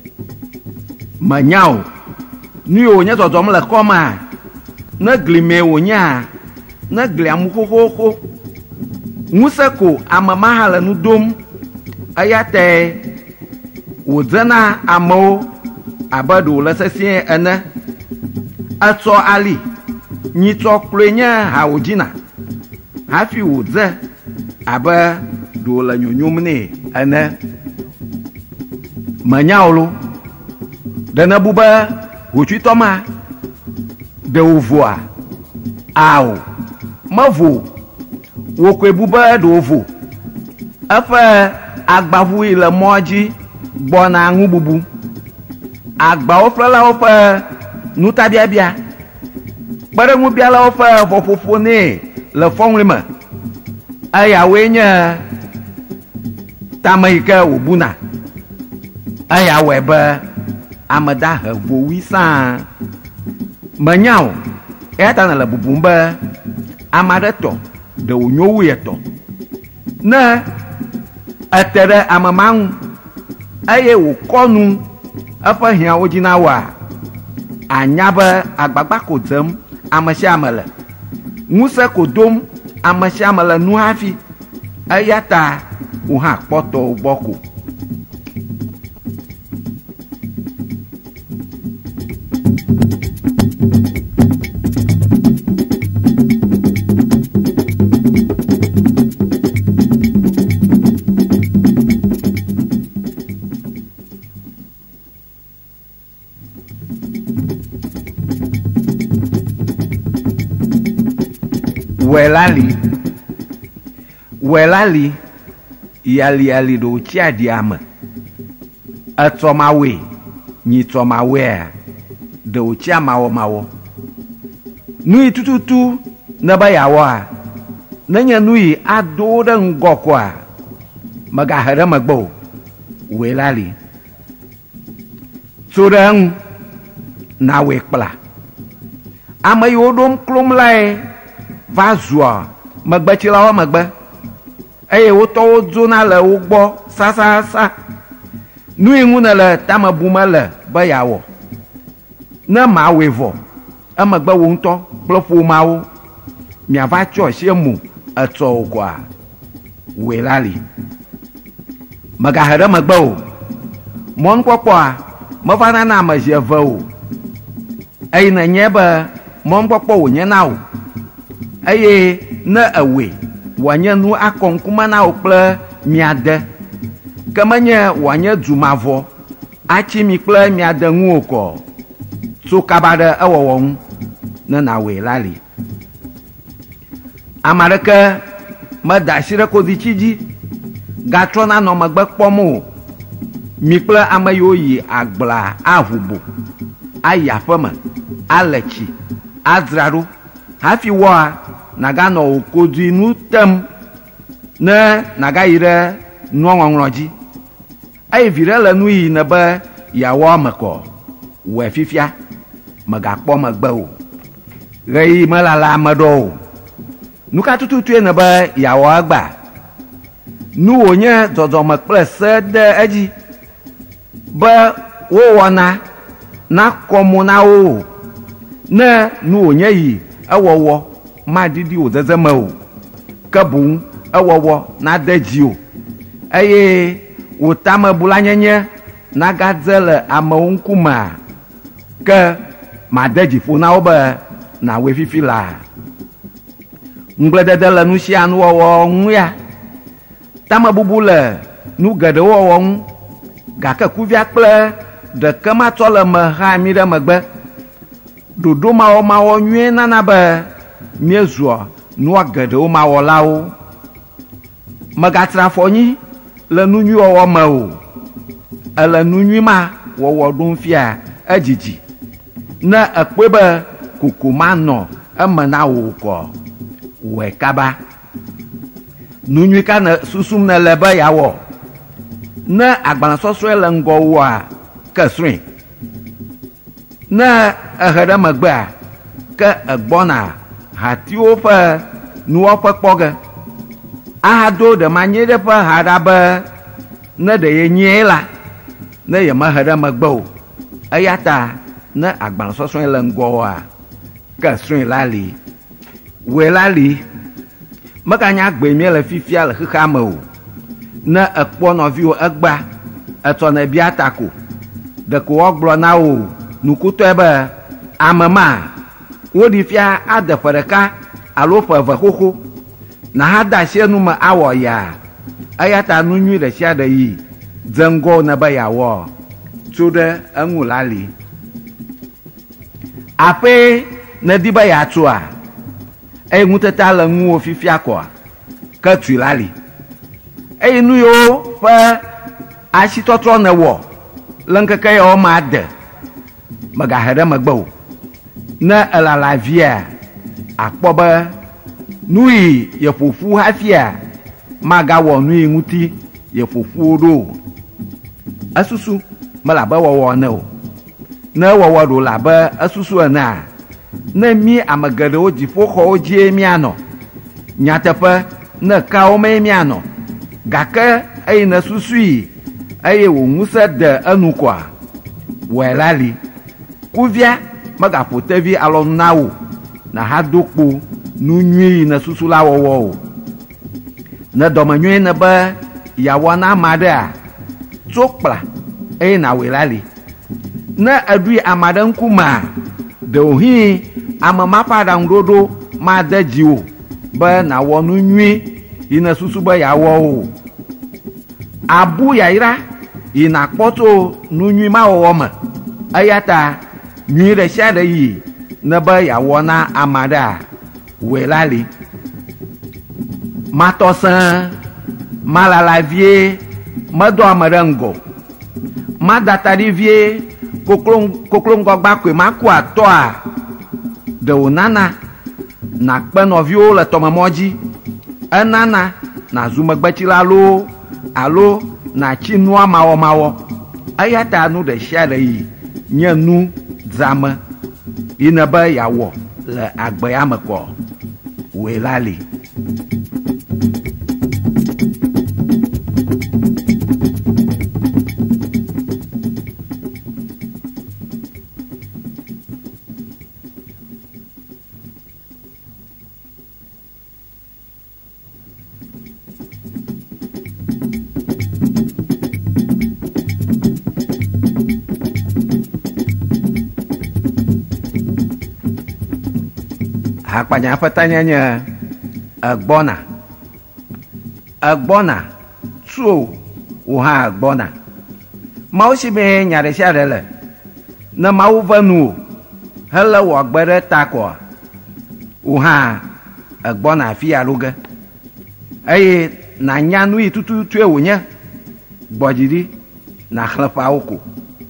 Menya o. Nu yi wònye dzɔdzɔm le kɔma ne gli me wònya ne glia mu xoxoxo. Ŋusẽ ko ame ma hã le nu dom eya tae wòdzena amewo abe ɖe wòle sesĩe ene. Etsɔ ali nyitsɔ kloe nye hawo dzina hafi wòdze abe ɖe wòle nyonyom nɛ ene. Menya o lo. Ɖe ne bu be ʋutsutɔ ma ɖe wòvoa? Ao mevo. Wo koe bu be ɖe wòvo. Eƒe agbaʋu yi le mɔ dzi gbɔna ŋu bubu. Agbawo ƒlelawo ƒe nutabiabia kpeɖeŋubialawo ƒe ʋɔƒoƒo nɛ le fɔŋli me eyawoe nye tame yi ke wòbuna. Eyawɔe be ame dahe vowi sãa. Menya o eya ta nele bubum be ame aɖe tɔ ɖe wònyo wu ye tɔ. Ne ete ɖe ame ma ŋu eye wòkɔ nu eƒe hiãwo dzi na woa, anya be agbagba ko dzem ame sia ame le. Ŋusẽ ko dom ame sia ame le nu hafi. Eya ta wò hã kpɔtɔwo gbɔ ko. Wɛlali wɛlali yaliali ɖo tsia di ame. Etsɔmawoe nyitsɔmawoea ɖewo tsia mawɔ mawɔ. Nu yi tututu ne be yeawɔa nenye nu yi aɖo ɖe ŋgɔ koa megahe ɖe megbe o. Wɛlali tso ɖe eŋu na wòe kpla. Ame yiwo ɖom klom lae va zua megbetsilawo megbe eye wotɔwo dzona le wo gbɔ sasasa. Nu yi ŋu ne le tame bume le be yeawɔ ne mawɔe vɔ emegbe wo ŋutɔ kple ƒomawo miava tsɔ asi emu etsɔwo koa wɛlali. Megahe ɖe megbe o. Mɔnukpɔkpɔa meva nana ame zi eve o eye nenye be mɔnukpɔkpɔ wònye na o eye ne ewoe wòanye nu akɔ ŋkume na wò kple miade ke menye wòanye dzumavɔ atsi mi kple miade ŋu o kɔ tso kaba ɖe ewɔwɔ ŋu ne nawɔe la li. Ame aɖeke meda asi ɖe koditsi dzi gatrɔna nɔ megbe kpɔm o. Mi kple ame yiwo yi agblea aʋubo ayi aƒeme ale tsi adzra ɖo hafi wɔa naganɔ wò kodui nu tem ne nagayi ɖe nuɔŋɔŋlɔ dzi. Eye vi ɖe le nu yi ne be yeawɔ ame kɔ wɔe fifia megakpɔ megbe o. Ɣeyiɣi melala ame ɖɔ o. Nu ka tututue ne be yeawɔ egba. Nu wònye dzɔdzɔme kple se de edzi be wowɔna nakɔ mo na wo ne nu wònye yi ewɔwɔ madidi o zezeme o ke boŋ ewɔwɔ nade dzi o eye wò tamebula nyenye nagadze le amewo ŋkumea ke made dziƒo na wo be nawoe fifi la ŋugbledede le nu sia nu wɔwɔ ŋu ya tamebubu le nu geɖewo wɔwɔ ŋu gake kuvia kple ɖeke ma trɔ le me ha mi ɖe megbe ɖoɖo mawɔ mawɔ nyuie nana be míezua nua geɖewo mawɔlawo megatra afɔ nyi le nu nyui wɔwɔ me o ele nu nyui ma wɔwɔ ɖom fia edzidzi ne ekpɔe be koko ma nɔ eme na wò kɔ wɔe kaba nu nyui ka ne susum ne le be yeawɔ ne agbalẽsɔsrɔ̃e le ŋgɔ wòa ke srɔ̃e ne ehe ɖe megbea ke egbɔna hatiwo ƒe nuwo ƒe kpɔ ge ahado ɖe manye ɖe ƒe ha ɖa be ne ɖe ye nyie la ne ye mehe ɖe megbe o eya ta ne agbalẽsɔsrɔ̃e le ŋgɔwoa ke srɔ̃e la li woe la li meganya gbe mie le fifia le xexea me o ne ekpɔ nɔviwo egba etsɔ ne bia ta ko ɖeko woagblɔ na wo nukutɔe be ame ma woɖi fia ade ƒe ɖeka alo ƒe eve xoxo na ha da asi enu me awɔ ya eya ta nu nyui ɖe sia ɖe yi dze ŋgɔ ne be yeawɔ tso ɖe eŋu la li aƒe ne di be yeatsoa eye ŋuteta le ŋuwo fifia kɔa ke tui la li eye nu yiwo ƒe asitɔtrɔ ne wɔ le ŋkeke yawo me ade megahe ɖe megbe o ne elala via akpɔ be nu yi ye ƒoƒu hafia magawɔ nu yi ŋuti ye ƒoƒuwo ɖo esusu mele abe wɔwɔ ene o ne wɔwɔ ɖo le abe esusu enea ne mi ame geɖewo dziƒoxɔwo dzie mianɔ nyateƒe ne kawo mee mianɔ gake eye ne susui eye wò ŋusẽ de enu kɔa wɔe la li kuvia megaƒo tevi alɔnu na wò na ha do kpo nu nyui ne susu la wɔwɔ o ne dɔme nyui ne be yeawɔ na ame aɖea tso kpla eye nawɔe la li ne eɖui ame aɖe ŋkumea ɖewohĩ ame ma ƒe aɖaŋuɖoɖo made dzi o be nawɔ nu nyui yi ne susu be yeawɔ o abu yayra yi nakpɔ tso nu nyui ma wɔwɔ me eya ta nyui ɖe sia ɖe yi ne be yeawɔ na ame aɖea wɔe la li matɔ sẽ malala vie medɔ ame ɖe ŋgɔ madata ɖi vie koklo ŋgɔgba koe maku atɔa ɖewo nana nakpe nɔviwo le tɔmemɔ dzi enana nazu megbetsila loo alo natsi nua mawɔmawɔ eya ta nu ɖe sia ɖe yi nye nu zame yi ne be yeawɔ le agbe ya me kɔ woe la li hakpanya ƒe tanya nye egbɔna egbɔna tso wò hã egbɔna mawo si be nya ɖe sia ɖe le ne mawo ve nu o hele wɔ agbe ɖe ta kɔa wò hã egbɔna afi ya ɖo ge eye nanya nu yi tututue wònye gbɔdzi ɖi naxlẽ ƒawo ko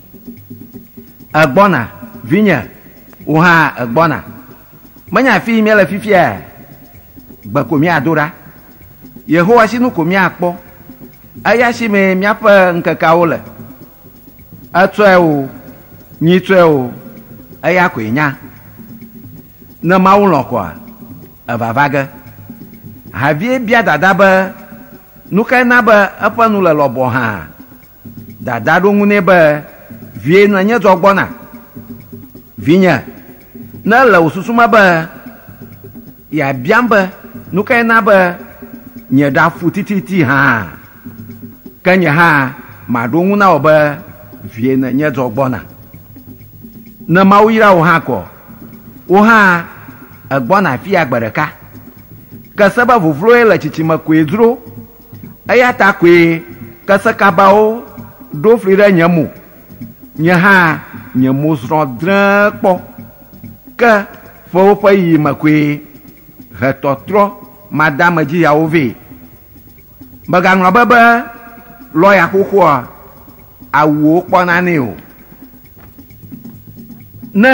egbɔna vinye wò hã egbɔna menya fi mi le fifia gbe ko miado ɖa yehowa si nu ko miakpɔ eya si me miaƒe ŋkekeawo le etsɔe o nyitsɔe o eya koe nya ne mawu lɔ̃ kɔa evava ge havie bia dada be nu kae na be eƒe nu le lɔbɔ hã dada ɖo ŋu nɛ be vie nenye dzɔ gbɔna vinye ne le wò susu me be ya biam be nu kai na be nye da fu tititi ha ke nye ha ma do ŋu na wo be vie ne nye dzo gbɔna ne mawu yra wo hã kɔ wo hã egbɔna fi agbe ɖeka ke se be vovlo le tsitsime koe dzro eya ta koe ke sekabawo ɖo fli ɖe nye mo nye hã nye mo zrɔ̃ drẽ kpɔ ke fe woƒe yiyime koe he tɔtrɔ madame dzi yawo vɛ megaŋlɔ be be lɔya xoxoa awuwo kpɔna nɛ o ne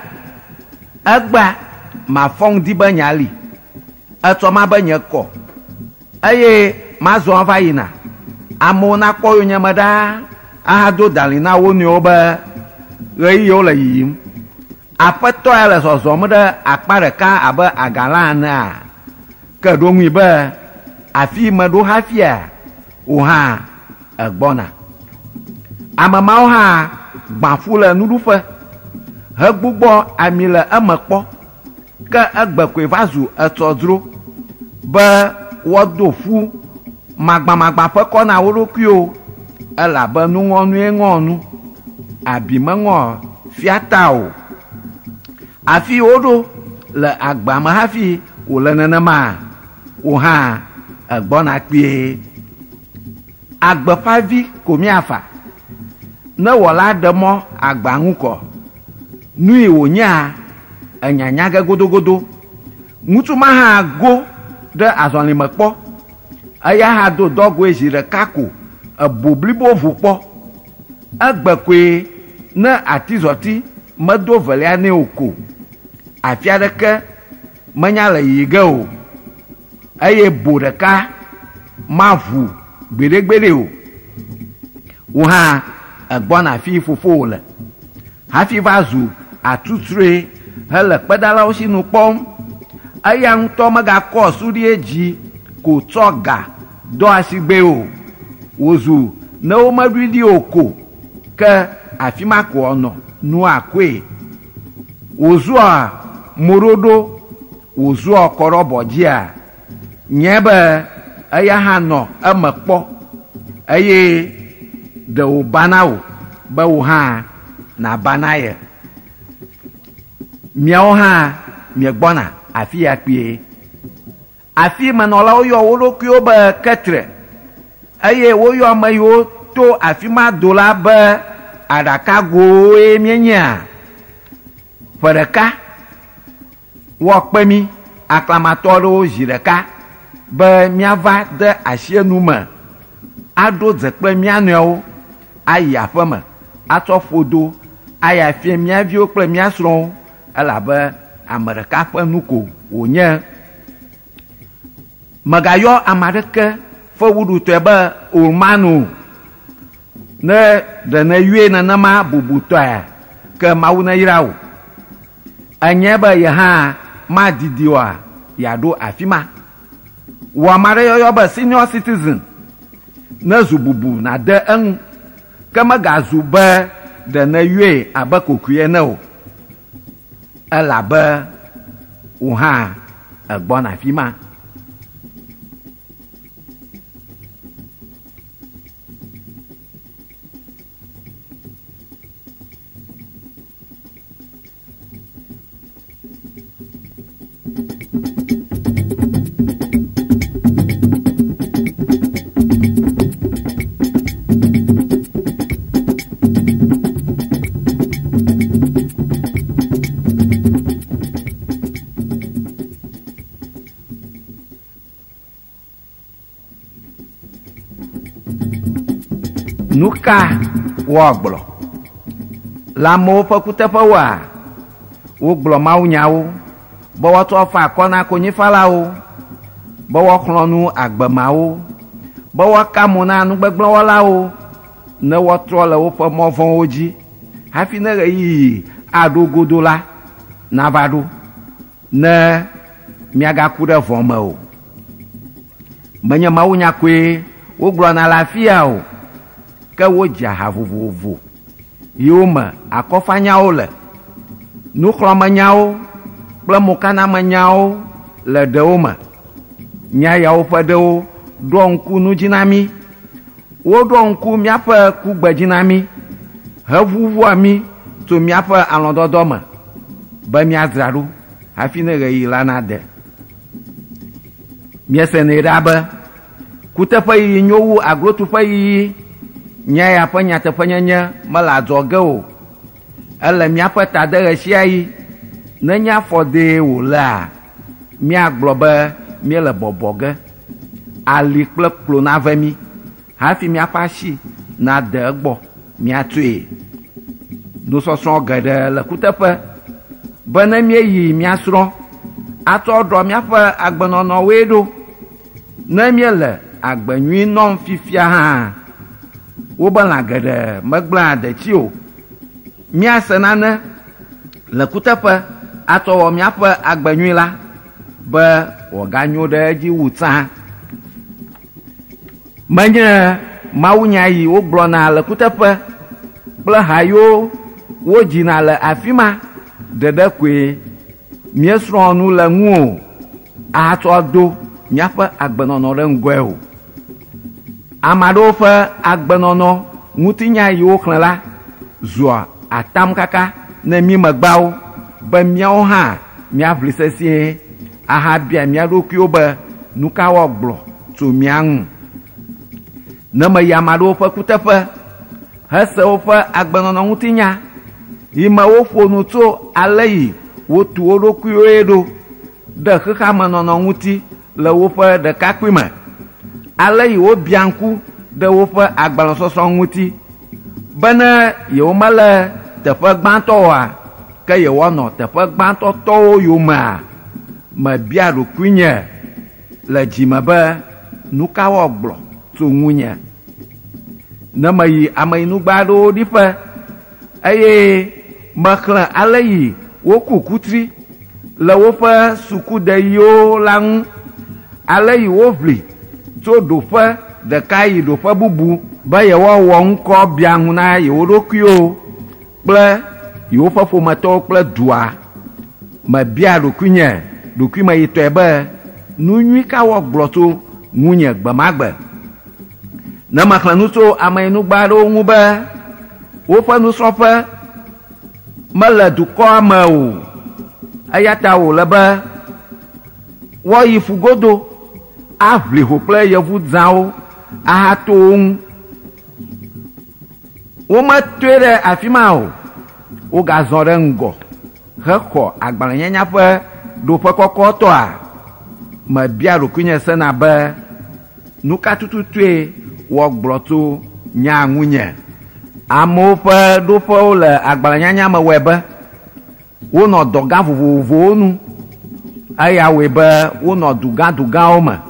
egba mafɔŋ di be nya li etsɔ ma be nye kɔ eye mazɔ va yina amewo nakpɔ yo nye me ɖaa ahado dali na wo nɔewo be ɣeyiwo le yiyim aƒetɔ ya le zɔzɔm ɖe akpa ɖeka abe agala enea ke ɖo ŋui be afi me ɖo hafia wo hã egbɔna ame mawo hã gbã fu le nuɖuƒe hegbugbɔ ami le eme kpɔ ke egbe koe va zu etsɔdzro be woado fu magbamagba ƒe kɔ na wo ɖokuiwo elabe nuŋɔnue ŋɔ nu abi meŋɔ fiata o afi woɖo le agba me hafi wòle nenema wo hã egbɔna kpie agbeƒavi ko miafa ne wɔla ɖe mɔ agba ŋu kɔ nui wònyea enyanya ge godogodo ŋutsu ma hã go ɖe azɔlime kpɔ eya hã do dɔgoe zi ɖeka ko ebo blibo ʋu kpɔ egbe koe ne atizɔti medo velia nɛ o ko afi aɖeke menya le yiyi ge o eye bo ɖeka ma ʋu gbeɖegbeɖe o wo hã egbɔna afi fofo le hafi va zu atutrue hele kpedalawo si nu kpɔm eya ŋutɔ megakɔ suɖie dzi ko tsɔ ga dɔ asigbe o wozu ne wo meɖui ɖi o ko ke afi ma ko ɔnɔ nua koe wòzua moɖoɖo wòzua kɔɖɔbɔ dzia nye be eya hã nɔ eme kpɔ eye ɖe wòbana o be wò hã nàbana ye miawo hã miegbɔna afi ya kpie afi menɔlawo yɔ wo ɖokuiwo be ketre eye woyɔ ame yiwo to afi ma do la be aɖakagowoe mienya ƒe ɖeka wɔkpe mi aklamatɔ ɖewo zi ɖeka be miava de asi enu me aɖo dze kple mia nɔewo ayi aƒe me atsɔ ƒodo ayi afia mia viwo kple mia srɔ̃wo elabe ame ɖeka ƒe nu ko wònye megayɔ ame aɖeke ƒe wuɖutɔe be olmanu ne ɖe ne yue nenema bubutɔa ke mawu ne yra o enye be ye hã madidi oa yeaɖo afi ma wɔ ame aɖe yɔyɔ be senior citizen ne zu bubu nade eŋu ke megazu be ɖe ne yue abe kokui ene o elabe wo hã egbɔna afi ma nuka wɔ gblɔ le amewo ƒe kuteƒe woa wogblɔ mawunyawo be woatrɔ fa akɔ na konyifalawo be woaxlɔ̃ nu agbemawo be woaka mo na nugbegblẽwɔlawo ne woatrɔ le woƒe mɔ vɔ̃wo dzi hafi ne ɣeyiɣi aɖo godo la nava ɖo ne miagaku ɖe vɔ me o menye mawunya koe wogblɔna le afia o ke wodze aha vovovo yiwo me akɔfanyawo le nuxlɔmenyawo kple mokanamenyawo le ɖewo me. Nya yawo ƒe ɖewo ɖɔ ŋku nu dzi na mí. Woɖɔ ŋku míaƒe kugbe dzi na mí hevuvua mí tso míaƒe alɔdɔdɔ me be míadzra ɖo hafi ne ɣeyiɣi la nade. Míesene ɖa be kuteƒe yiyi nyo wu aglotuƒe yiyi. Nya ya ƒe nyateƒenyenye mele adzɔge o. Ele míaƒe tade ɣe sia ɣi. Nenye afɔdee wòlea, míagblɔ be míele bɔbɔ ge. Ali kple kplo nave mí hafi míaƒe asi nade egbɔ míatoe. Nusɔsrɔ̃ geɖe le kuteƒe be ne míeyi míasrɔ̃ atrɔ ɖɔ míaƒe agbenɔnɔwoe ɖo. Ne míele agbe nyui nɔm fifia hã, wobe lã geɖe megblẽa detsi o. Míase nane le kuteƒe atrɔ wɔ míaƒe agbe nyui la be wòganyo ɖe edzi wu tsã. Menye mawunya yi wogblɔna le kuteƒe kple ha yiwo wodzina le afi ma ɖeɖe koe míesrɔ̃ nu le ŋu o atrɔ do míaƒe agbenɔnɔ ɖe ŋgɔe o. Ame aɖewo ƒe agbenɔnɔ ŋutinya yiwo xlẽ la zua atamkaka ne mí megbawo be míawo hã míaʋli sesĩe ahabia mía ɖokuiwo be nu ka woagblɔ tso mía ŋu. Ne meyi ame aɖewo ƒe kuteƒe hese woƒe agbenɔnɔ ŋutinya yi me woƒo nu tso ale yi wotu wo ɖokuiwoe ɖo ɖe xexeamenɔnɔ ŋuti le woƒe ɖekakpuime, ale yi wobia ŋku ɖe woƒe agbalẽsɔsrɔ̃ ŋuti be ne yewomele teƒe gbãtɔ oa, ke yewoanɔ teƒe gbãtɔ tɔwo yomea, mebia ɖokuinye le dzime be nu ka woagblɔ tso ŋunye. Ne meyi ameyinugba aɖewo ɖiƒe eye mexlẽ ale yi woku kutri le woƒe sukudeyiwo la ŋu, ale yi woʋli tso ɖoƒe ɖeka yi ɖoƒe bubu be yewoawɔ ŋkɔ bia ŋu na yewo ɖokuiwo kple yewoƒe ƒometɔwo kple dua. Mebia ɖokuinye ɖokuimeyitɔe be nu nyui ka woagblɔ tso ŋunye gbe ma gbe. Ne mexlẽ nu tso ameyinugba aɖewo ŋu be woƒe nusrɔ̃ƒe mele dukɔa me o, eya ta wòle be woayi fugodo aʋli ho kple yevu dzãwo ahato wo ŋu. Wometoe ɖe afi ma o, wogazɔ ɖe ŋgɔ hexɔ agbalẽnyanya ƒe ɖoƒe kɔkɔtɔa. Mebia ɖokuinye sena be nu ka tututue woagblɔ tso nya ŋunye. Amewo ƒe ɖoƒewo le agbalẽnyanya me wɔe be wonɔ dɔgã vovovowo nu, eyawoe be wonɔ dugã dugãwo me.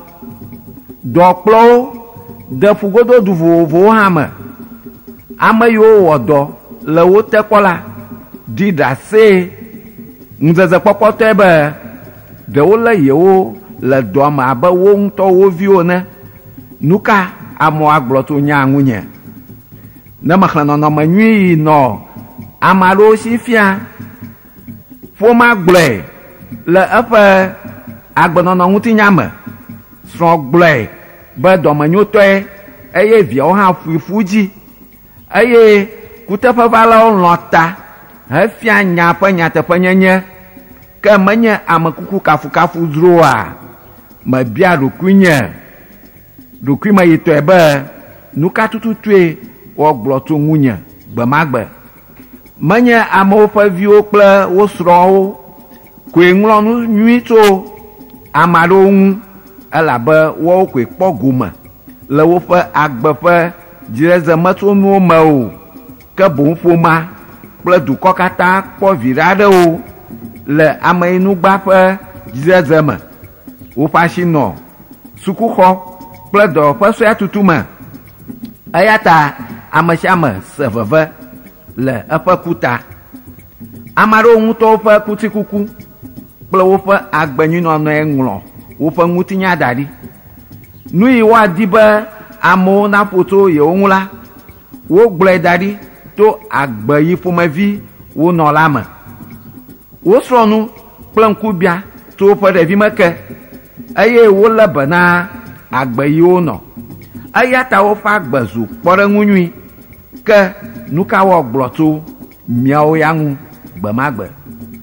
Dɔkplɔwo de fugododu vovovowo hã me. Ame yiwo wɔ dɔ le wo te kpɔ la ɖi ɖase ŋudzedze kpɔkpɔtɔe be ɖewo lé yewo le dɔ me abe wo ŋutɔ wo viwo ne. Nu ka amewo agblɔ tso nya ŋunye? Ne mexlẽ nɔnɔme nyui yi nɔ ame aɖewo si fia, ƒoma gblɔe le eƒe agbenɔnɔ ŋutinya me. Srɔ̃ gblɔe be dɔmenyotɔe eye viawo hã ƒui ƒu dzi eye kuteƒevalawo lɔ̃ ta hefia nya ƒe nyateƒenyenye, ke menye amekuku kafukafu dzroa. Mebia ɖokuinye ɖokuimeyitɔe be nu ka tututue woagblɔ tso ŋunye gbe ma gbe. Menye amewo ƒe viwo kple wo srɔ̃wo koe ŋlɔ nu nyui tso ame aɖewo ŋu, elabe woawo koe kpɔ gome le woƒe agbe ƒe dzireze metsonuwo me o, ke boŋ ƒoma kple dukɔ katã kpɔ viɖe aɖewo le ameyinugba ƒe dzireze me. Woƒe asi nɔ sukuxɔ kple dɔwɔƒe sue tutu me, eya ta ame sia ame se veve le eƒe kuta. Ame aɖewo ŋutɔ woƒe kutikuku kple woƒe agbenyuinɔnɔe ŋlɔ woƒe ŋutinya da ɖi. Nu yi woadi be amewo naƒo tso yewo ŋu la, wogblɔe da ɖi to agbe yi ƒomevi wonɔ la me. Wosrɔ̃ nu kple ŋkubia to ƒe ɖevi meke eye wole be na agbe yiwo nɔ eya ta woƒe agbe zu kpɔɖeŋu nyui ke nu ka wɔ gblɔ tso miawo ya ŋu gbe ma gbe.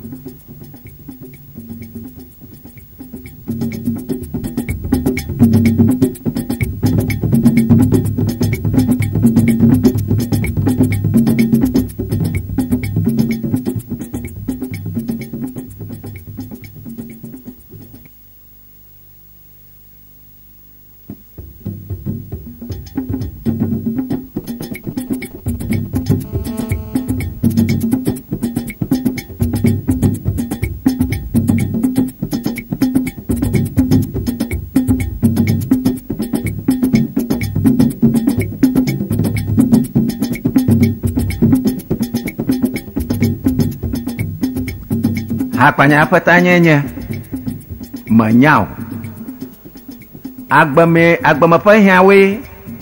Akpanya ƒe tanye nye menyao agbeme agbeme ƒe hiãwoe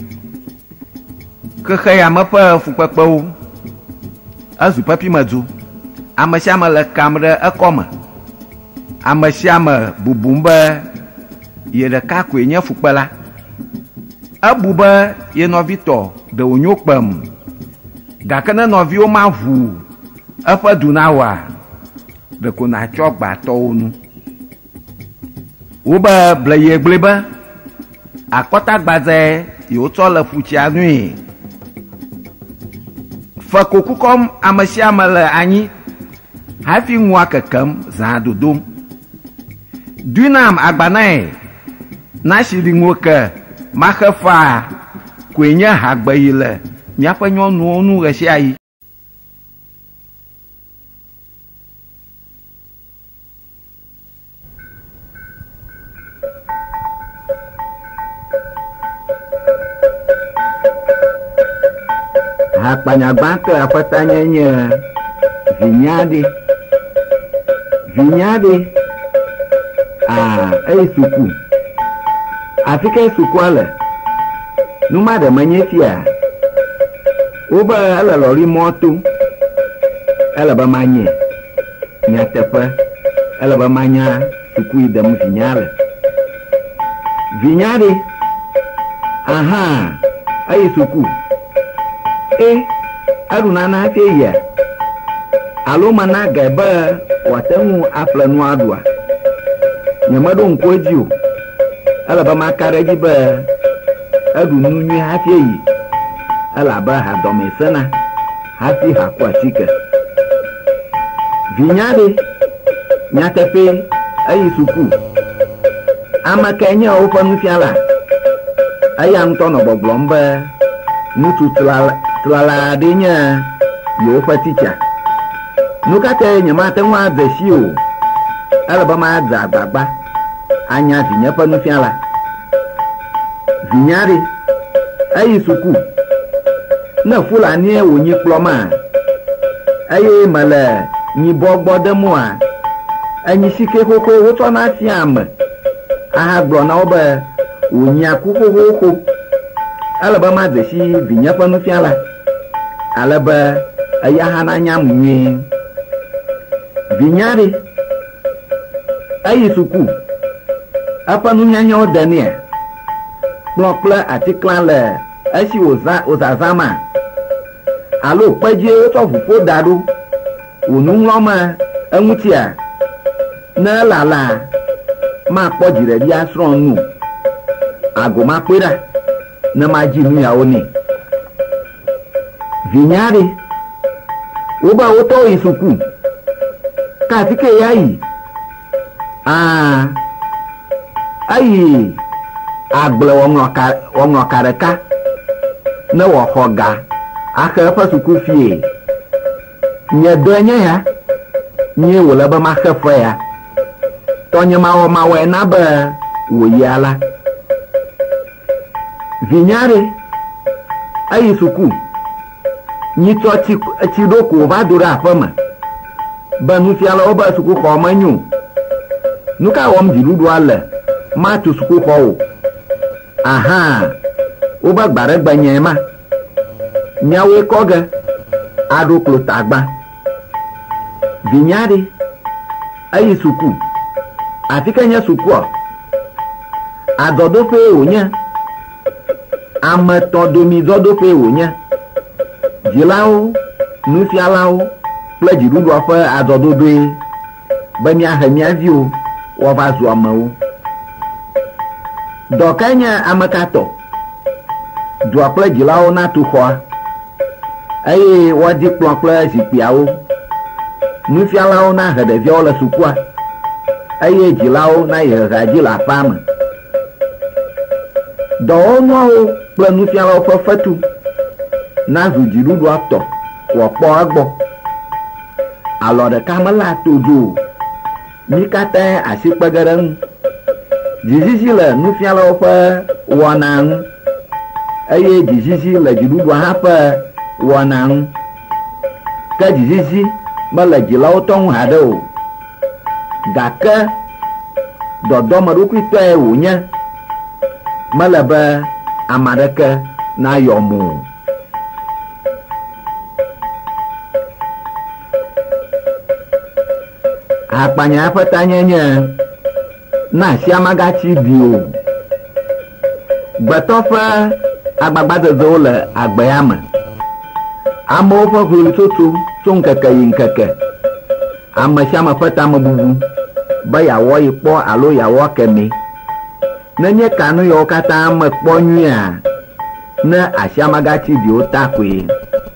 xexe ya me ƒe fukpekpewo ezu pepi me du ame sia ame le kam ɖe ekɔme ame sia ame bubum be ye ɖeka koe nye fukpe la ebu be ye nɔvitɔ ɖe wònyo kpem gake ne nɔviwo ma ʋu eƒe du na woa ɖeko natsɔ gbatɔwo nu wobe ble ye gblẽ be akɔtagbadze yiwo tsɔ le futsia nui fekoku kɔm ame sia ame le anyi hafi ŋua kekem zã dodom dui nam agbanae nasi ɖi ŋuwo ke maxe faa koe nye hagbe yi le míaƒe nyɔnuwo nu ɣe sia ɣi. Akpanyagbatɔ aƒetanye nye vinyaɖe vinyaɖe ah eyi suku afi ke sukua le numa ɖe menye fia wobe ele lɔri mɔto ele be manye nyateƒe ele be manya suku yi dem vinya le vinyaɖe aha eyi suku e aɖuna na hafi yia alo mana gae be wòate ŋu aƒle nua ɖua nyemeɖo ŋku edzi o ele be maka ɖe edzi be eɖu nu nyui hafi yi elabe hadɔme sena hafi haku atike vinyaɖe nyateƒe eyi suku ame kae nye woƒe nufiala eya ŋutɔ nɔ gbɔgblɔm be ŋutsu tlala tlala aɖe nye yewoƒe titsa nu katã nyemate ŋu adze si o ele be madze agbagba anya vinye ƒe nufiala vinyaɖe eyi suku ne fulani wònyi kplɔma eye mele nyibɔ gbɔ demoa enyi sike xoxo wotsɔna fia ame aha gblɔ na wo be wònyi aku xoxoxo ele be madze si vinye ƒe nufiala ale be eya hã nanya mu nyuie vinyaɖe eyi suku eƒe nunyanyawo denea kplɔ kple atiklã le esi wòza wòzazãma alo kpedzi wotsɔ ʋuƒo da ɖo wò nuŋlɔm eŋutia ne elala makpɔ dziɖeɖi asrɔ̃ nu ago makpɔe ɖa ne madzi nu yawo nɛ vinyaɖe wobe wotɔwo yi suku kafi ke ya yi ah eyi agble wɔŋlɔ ka ɖeka ne wòaxɔ ga axe eƒe sukufie nye dɔe nye ya nye wòle be maxe fe ya tɔnye mawɔ mawɔe na be wòyia la vinyaɖe eyi suku nyitsɔ tsi tsi ɖo ko wòva do ɖe aƒe me be nufialawo be sukuxɔ menyo nu ka wɔm dziɖuɖua le matu sukuxɔ o aha wobe gbaɖegbe nye ma nyawoe kɔ ge aɖo klo tagba vinyaɖe eyi suku atikanya sukua adodofe wonya ametodomi dodofe wonya jilao nufialao pleji dudu afa adododoe bemia hemia vio wabazu amao dokanya amakato dua pleji lao na tukwa aye wadi kplɔ kple zikpuiawo nufialawo na he ɖeviawo le sukua eye dzilawo na yi hehea dzi le aƒea me. Dɔwɔnuawo kple nufialawo ƒe fetu na zu dziɖuɖua tɔ wòakpɔ egbɔ. Alɔ ɖeka mela to dzo o, mi katã asi kpe ge ɖe ŋu. Dzizizi le nufialawo ƒe wɔna ŋu eye dzizizi le dziɖuɖua hã ƒe wɔna ŋu. Ke dzizizi mele dzilawo tɔ ŋu haɖe o, gake dɔdɔmeɖokuitɔe wònye, mele be ame aɖeke nayɔ mo o. Akpanya ƒe tanye nye na asi amagatsi bi o. Gbetɔ ƒe agbagbadedewo le agbea me. Amewo ƒe hlitsotso tso ŋkeke yi ŋkeke. Ame sia ame ƒe tamebubu be yeawɔ yi kpɔ alo yeawɔ kemɛ. Nenye kanu yawo katã me kpɔ nyuia, ne asi amagatsi biwo ta koe.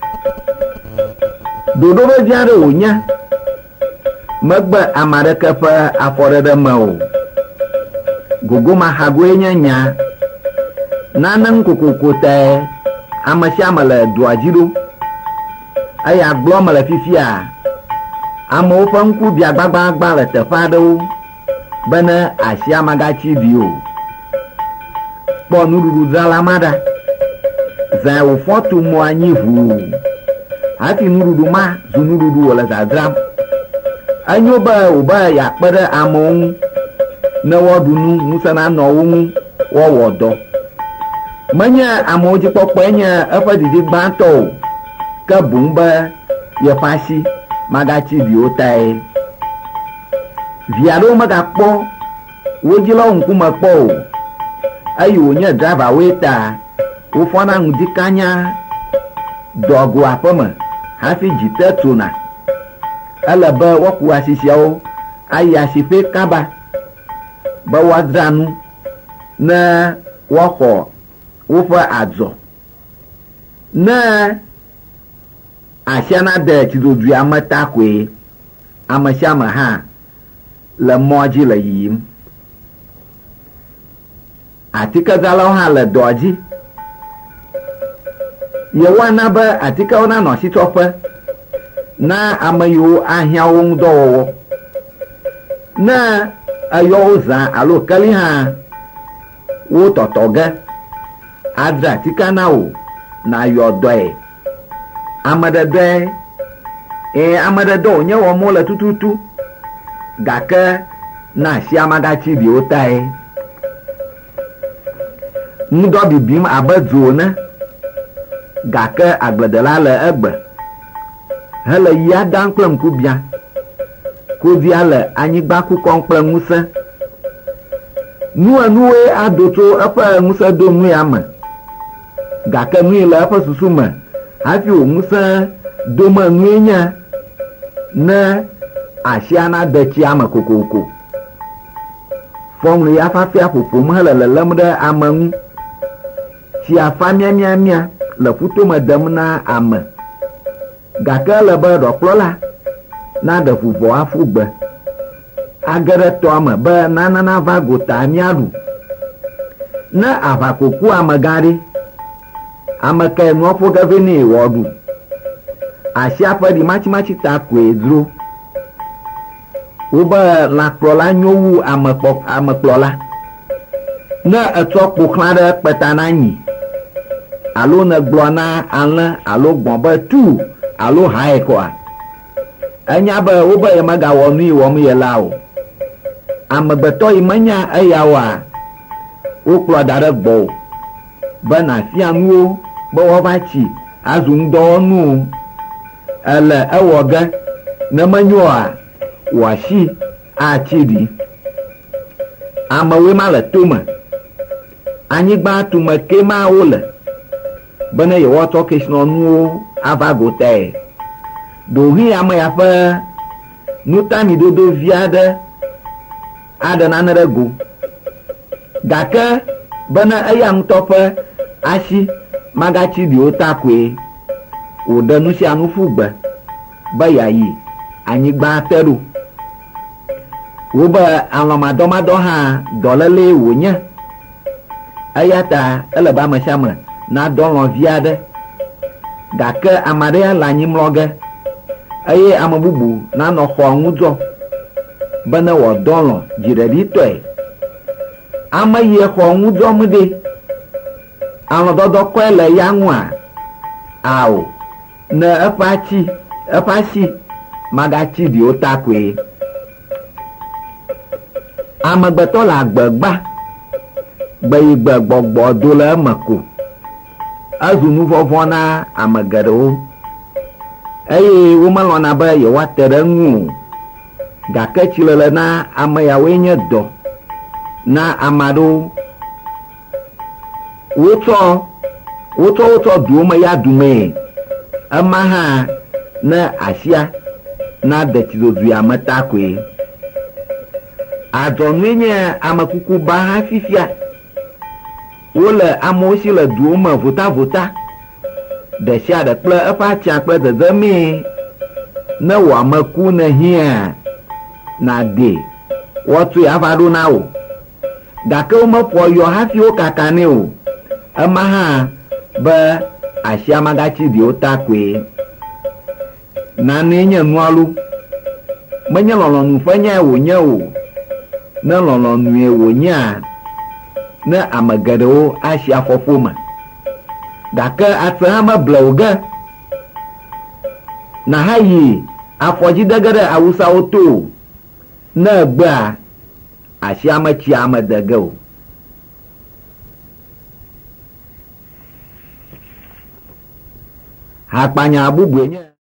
Dodo vevi aɖe wònye, megbe ame aɖeke ƒe afɔɖeɖe me o. Gogomahagoe nye nya. Nane ŋukokoko te ame sia ame le dua dzi ɖo. Eye agblɔ me le fifia, amewo ƒe ŋku bia gbagbagba le teƒe aɖewo be ne asi amagatsi bi o. Kpɔ nuɖuɖudzrala ma ɖa, zã wòfɔ tu mo anyi ʋuu hafi nuɖuɖu ma zu nuɖuɖu wòle dzadzram. Enyo be wòbe yeakpe ɖe amewo ŋu ne woaɖu nu ŋusẽ nanɔ wo ŋu woawɔ dɔ. Menye amewo dzikpɔkpɔe nye eƒe didi gbãtɔ o, ke boŋ be yeƒe asi magatsi viwo tae. Vi aɖewo megakpɔ wo dzilawo ŋkume kpɔ o, eye wònye dravawoe ta wofɔna ŋdi kanya dɔgo aƒeme hafi dzite tsona. Ele be woaku asisiawo ayi asiƒe kaba be woadzra nu ne woaxɔ woƒe adzɔ. Ne asia nade tsidzodzua me ta koe, ame sia ame hã le mɔ dzi le yiyim. Atikezalawo hã le dɔa dzi. Yewoana be atikewo nanɔ asitsɔƒe na ame yiwo ahiã wo ŋu dɔwɔwɔ. Ne eyɔ wo zã alo keli hã wo tɔtɔ ge, adzra atika na wo nayɔ dɔe. Ame ɖeɖe ee ame ɖeɖe wònye wɔm wole tututu, gake na asi amagatsi viwo tae. Ŋudɔ bibim abe dzo ne, gake agbledela le egbe hele yia dam kple ŋkubia. Kovia le anyigba kukɔm kple ŋusẽ. Nuenuwoe ado tso eƒe ŋusẽ do nu ya me, gake nui le eƒe susu me hafi wò ŋusẽ dome nue nye ne asia nade tsia me kokoko. Fɔŋli ya fafia ƒoƒom hele lelem ɖe ame ŋu. Tsia fa miamiamia le ƒutome dem na ame, gake ele be ɖɔkplɔla naɖe ʋuvɔ aƒu gbe. Age ɖe tɔa me be nanana va gota miaɖu. Ne aʋakoko amegã ɖe, ame kae nua ƒo ge vɛ nɛ wòaɖu. Asia ƒe ɖimatsimatsi ta koe dzro. Wobe lãkplɔla nyo wu amekplɔla. Ne etsɔ kpoxlã ɖe kpeta na nyi, alo ne gblɔ na alẽ alo gbɔ̃ be tu alo hae kɔa, enya be wobe ye megawɔ nu yi wɔm ye la o. Amegbetɔ yi menya eyawoa, wokplɔ da ɖe gbɔ o be nàfia nuwo be woava tsi azu ŋudɔwɔnuwo. Ele ewɔ ge ne menyoa, wòasi atsi ɖi. amewoe ma le tome anyigba tume ke ma wo le bena yewoatsɔ kesinɔnuwo ava gotae ɖohi ame ya ƒe nutamidodo vi aɖe aɖe nane ɖe go gake bena eya ŋutɔ ƒe asi magatsi ɖiwo ta koe wòɖe nu sia nu ƒu gbe be yeayi anyigba te ɖo wobe alɔmadɔmadɔ hã dɔléle wònye eya ta ele be ame sia ame nadɔ lɔ vi aɖe gake ame aɖe ya le anyimlɔ ge eye ame bubu nanɔ xɔa ŋu dzɔ bena wòadɔ lɔ dziɖeɖitɔe ame yi xɔa ŋu dzɔm ɖe alɔdɔdɔ kɔe le ya ŋua awo ne eƒe atsi eƒe asi magatsi ɖiwo ta koe amegbetɔ le agbegba gbeyigbe gbɔgbɔ do le eme ko ezu nuvɔvɔ na ame geɖewo eye womelɔna be yewoate ɖe ŋu o gake tsilele na ame yawoe nye dɔ na ame aɖewo wotsɔ wotsɔ wotsɔ duwo me ya dumee ema hã ne asia na detsidzodzua me ta koe adzɔnue nye amekuku ba hã fifia wole amewo si le duwo me votavota ɖe sia ɖe kple eƒe atia kple dzedzemee ne wò ameku ne hia na de woatsoe ava ɖo na wo gake womeƒo yɔ hafi wo kaka nɛ o ema hã be asia magatsi ɖiwo ta koe nane nye nualo menye lɔlɔnu ƒe nya wònye o ne lɔlɔnue wònyea ne ame geɖewo asi afɔƒo me gake ate hã meble wo ge na ha yi afɔdzi de ge ɖe awusawo to ne egbea asi ame tsi ame de ge o hakpanya bubue nye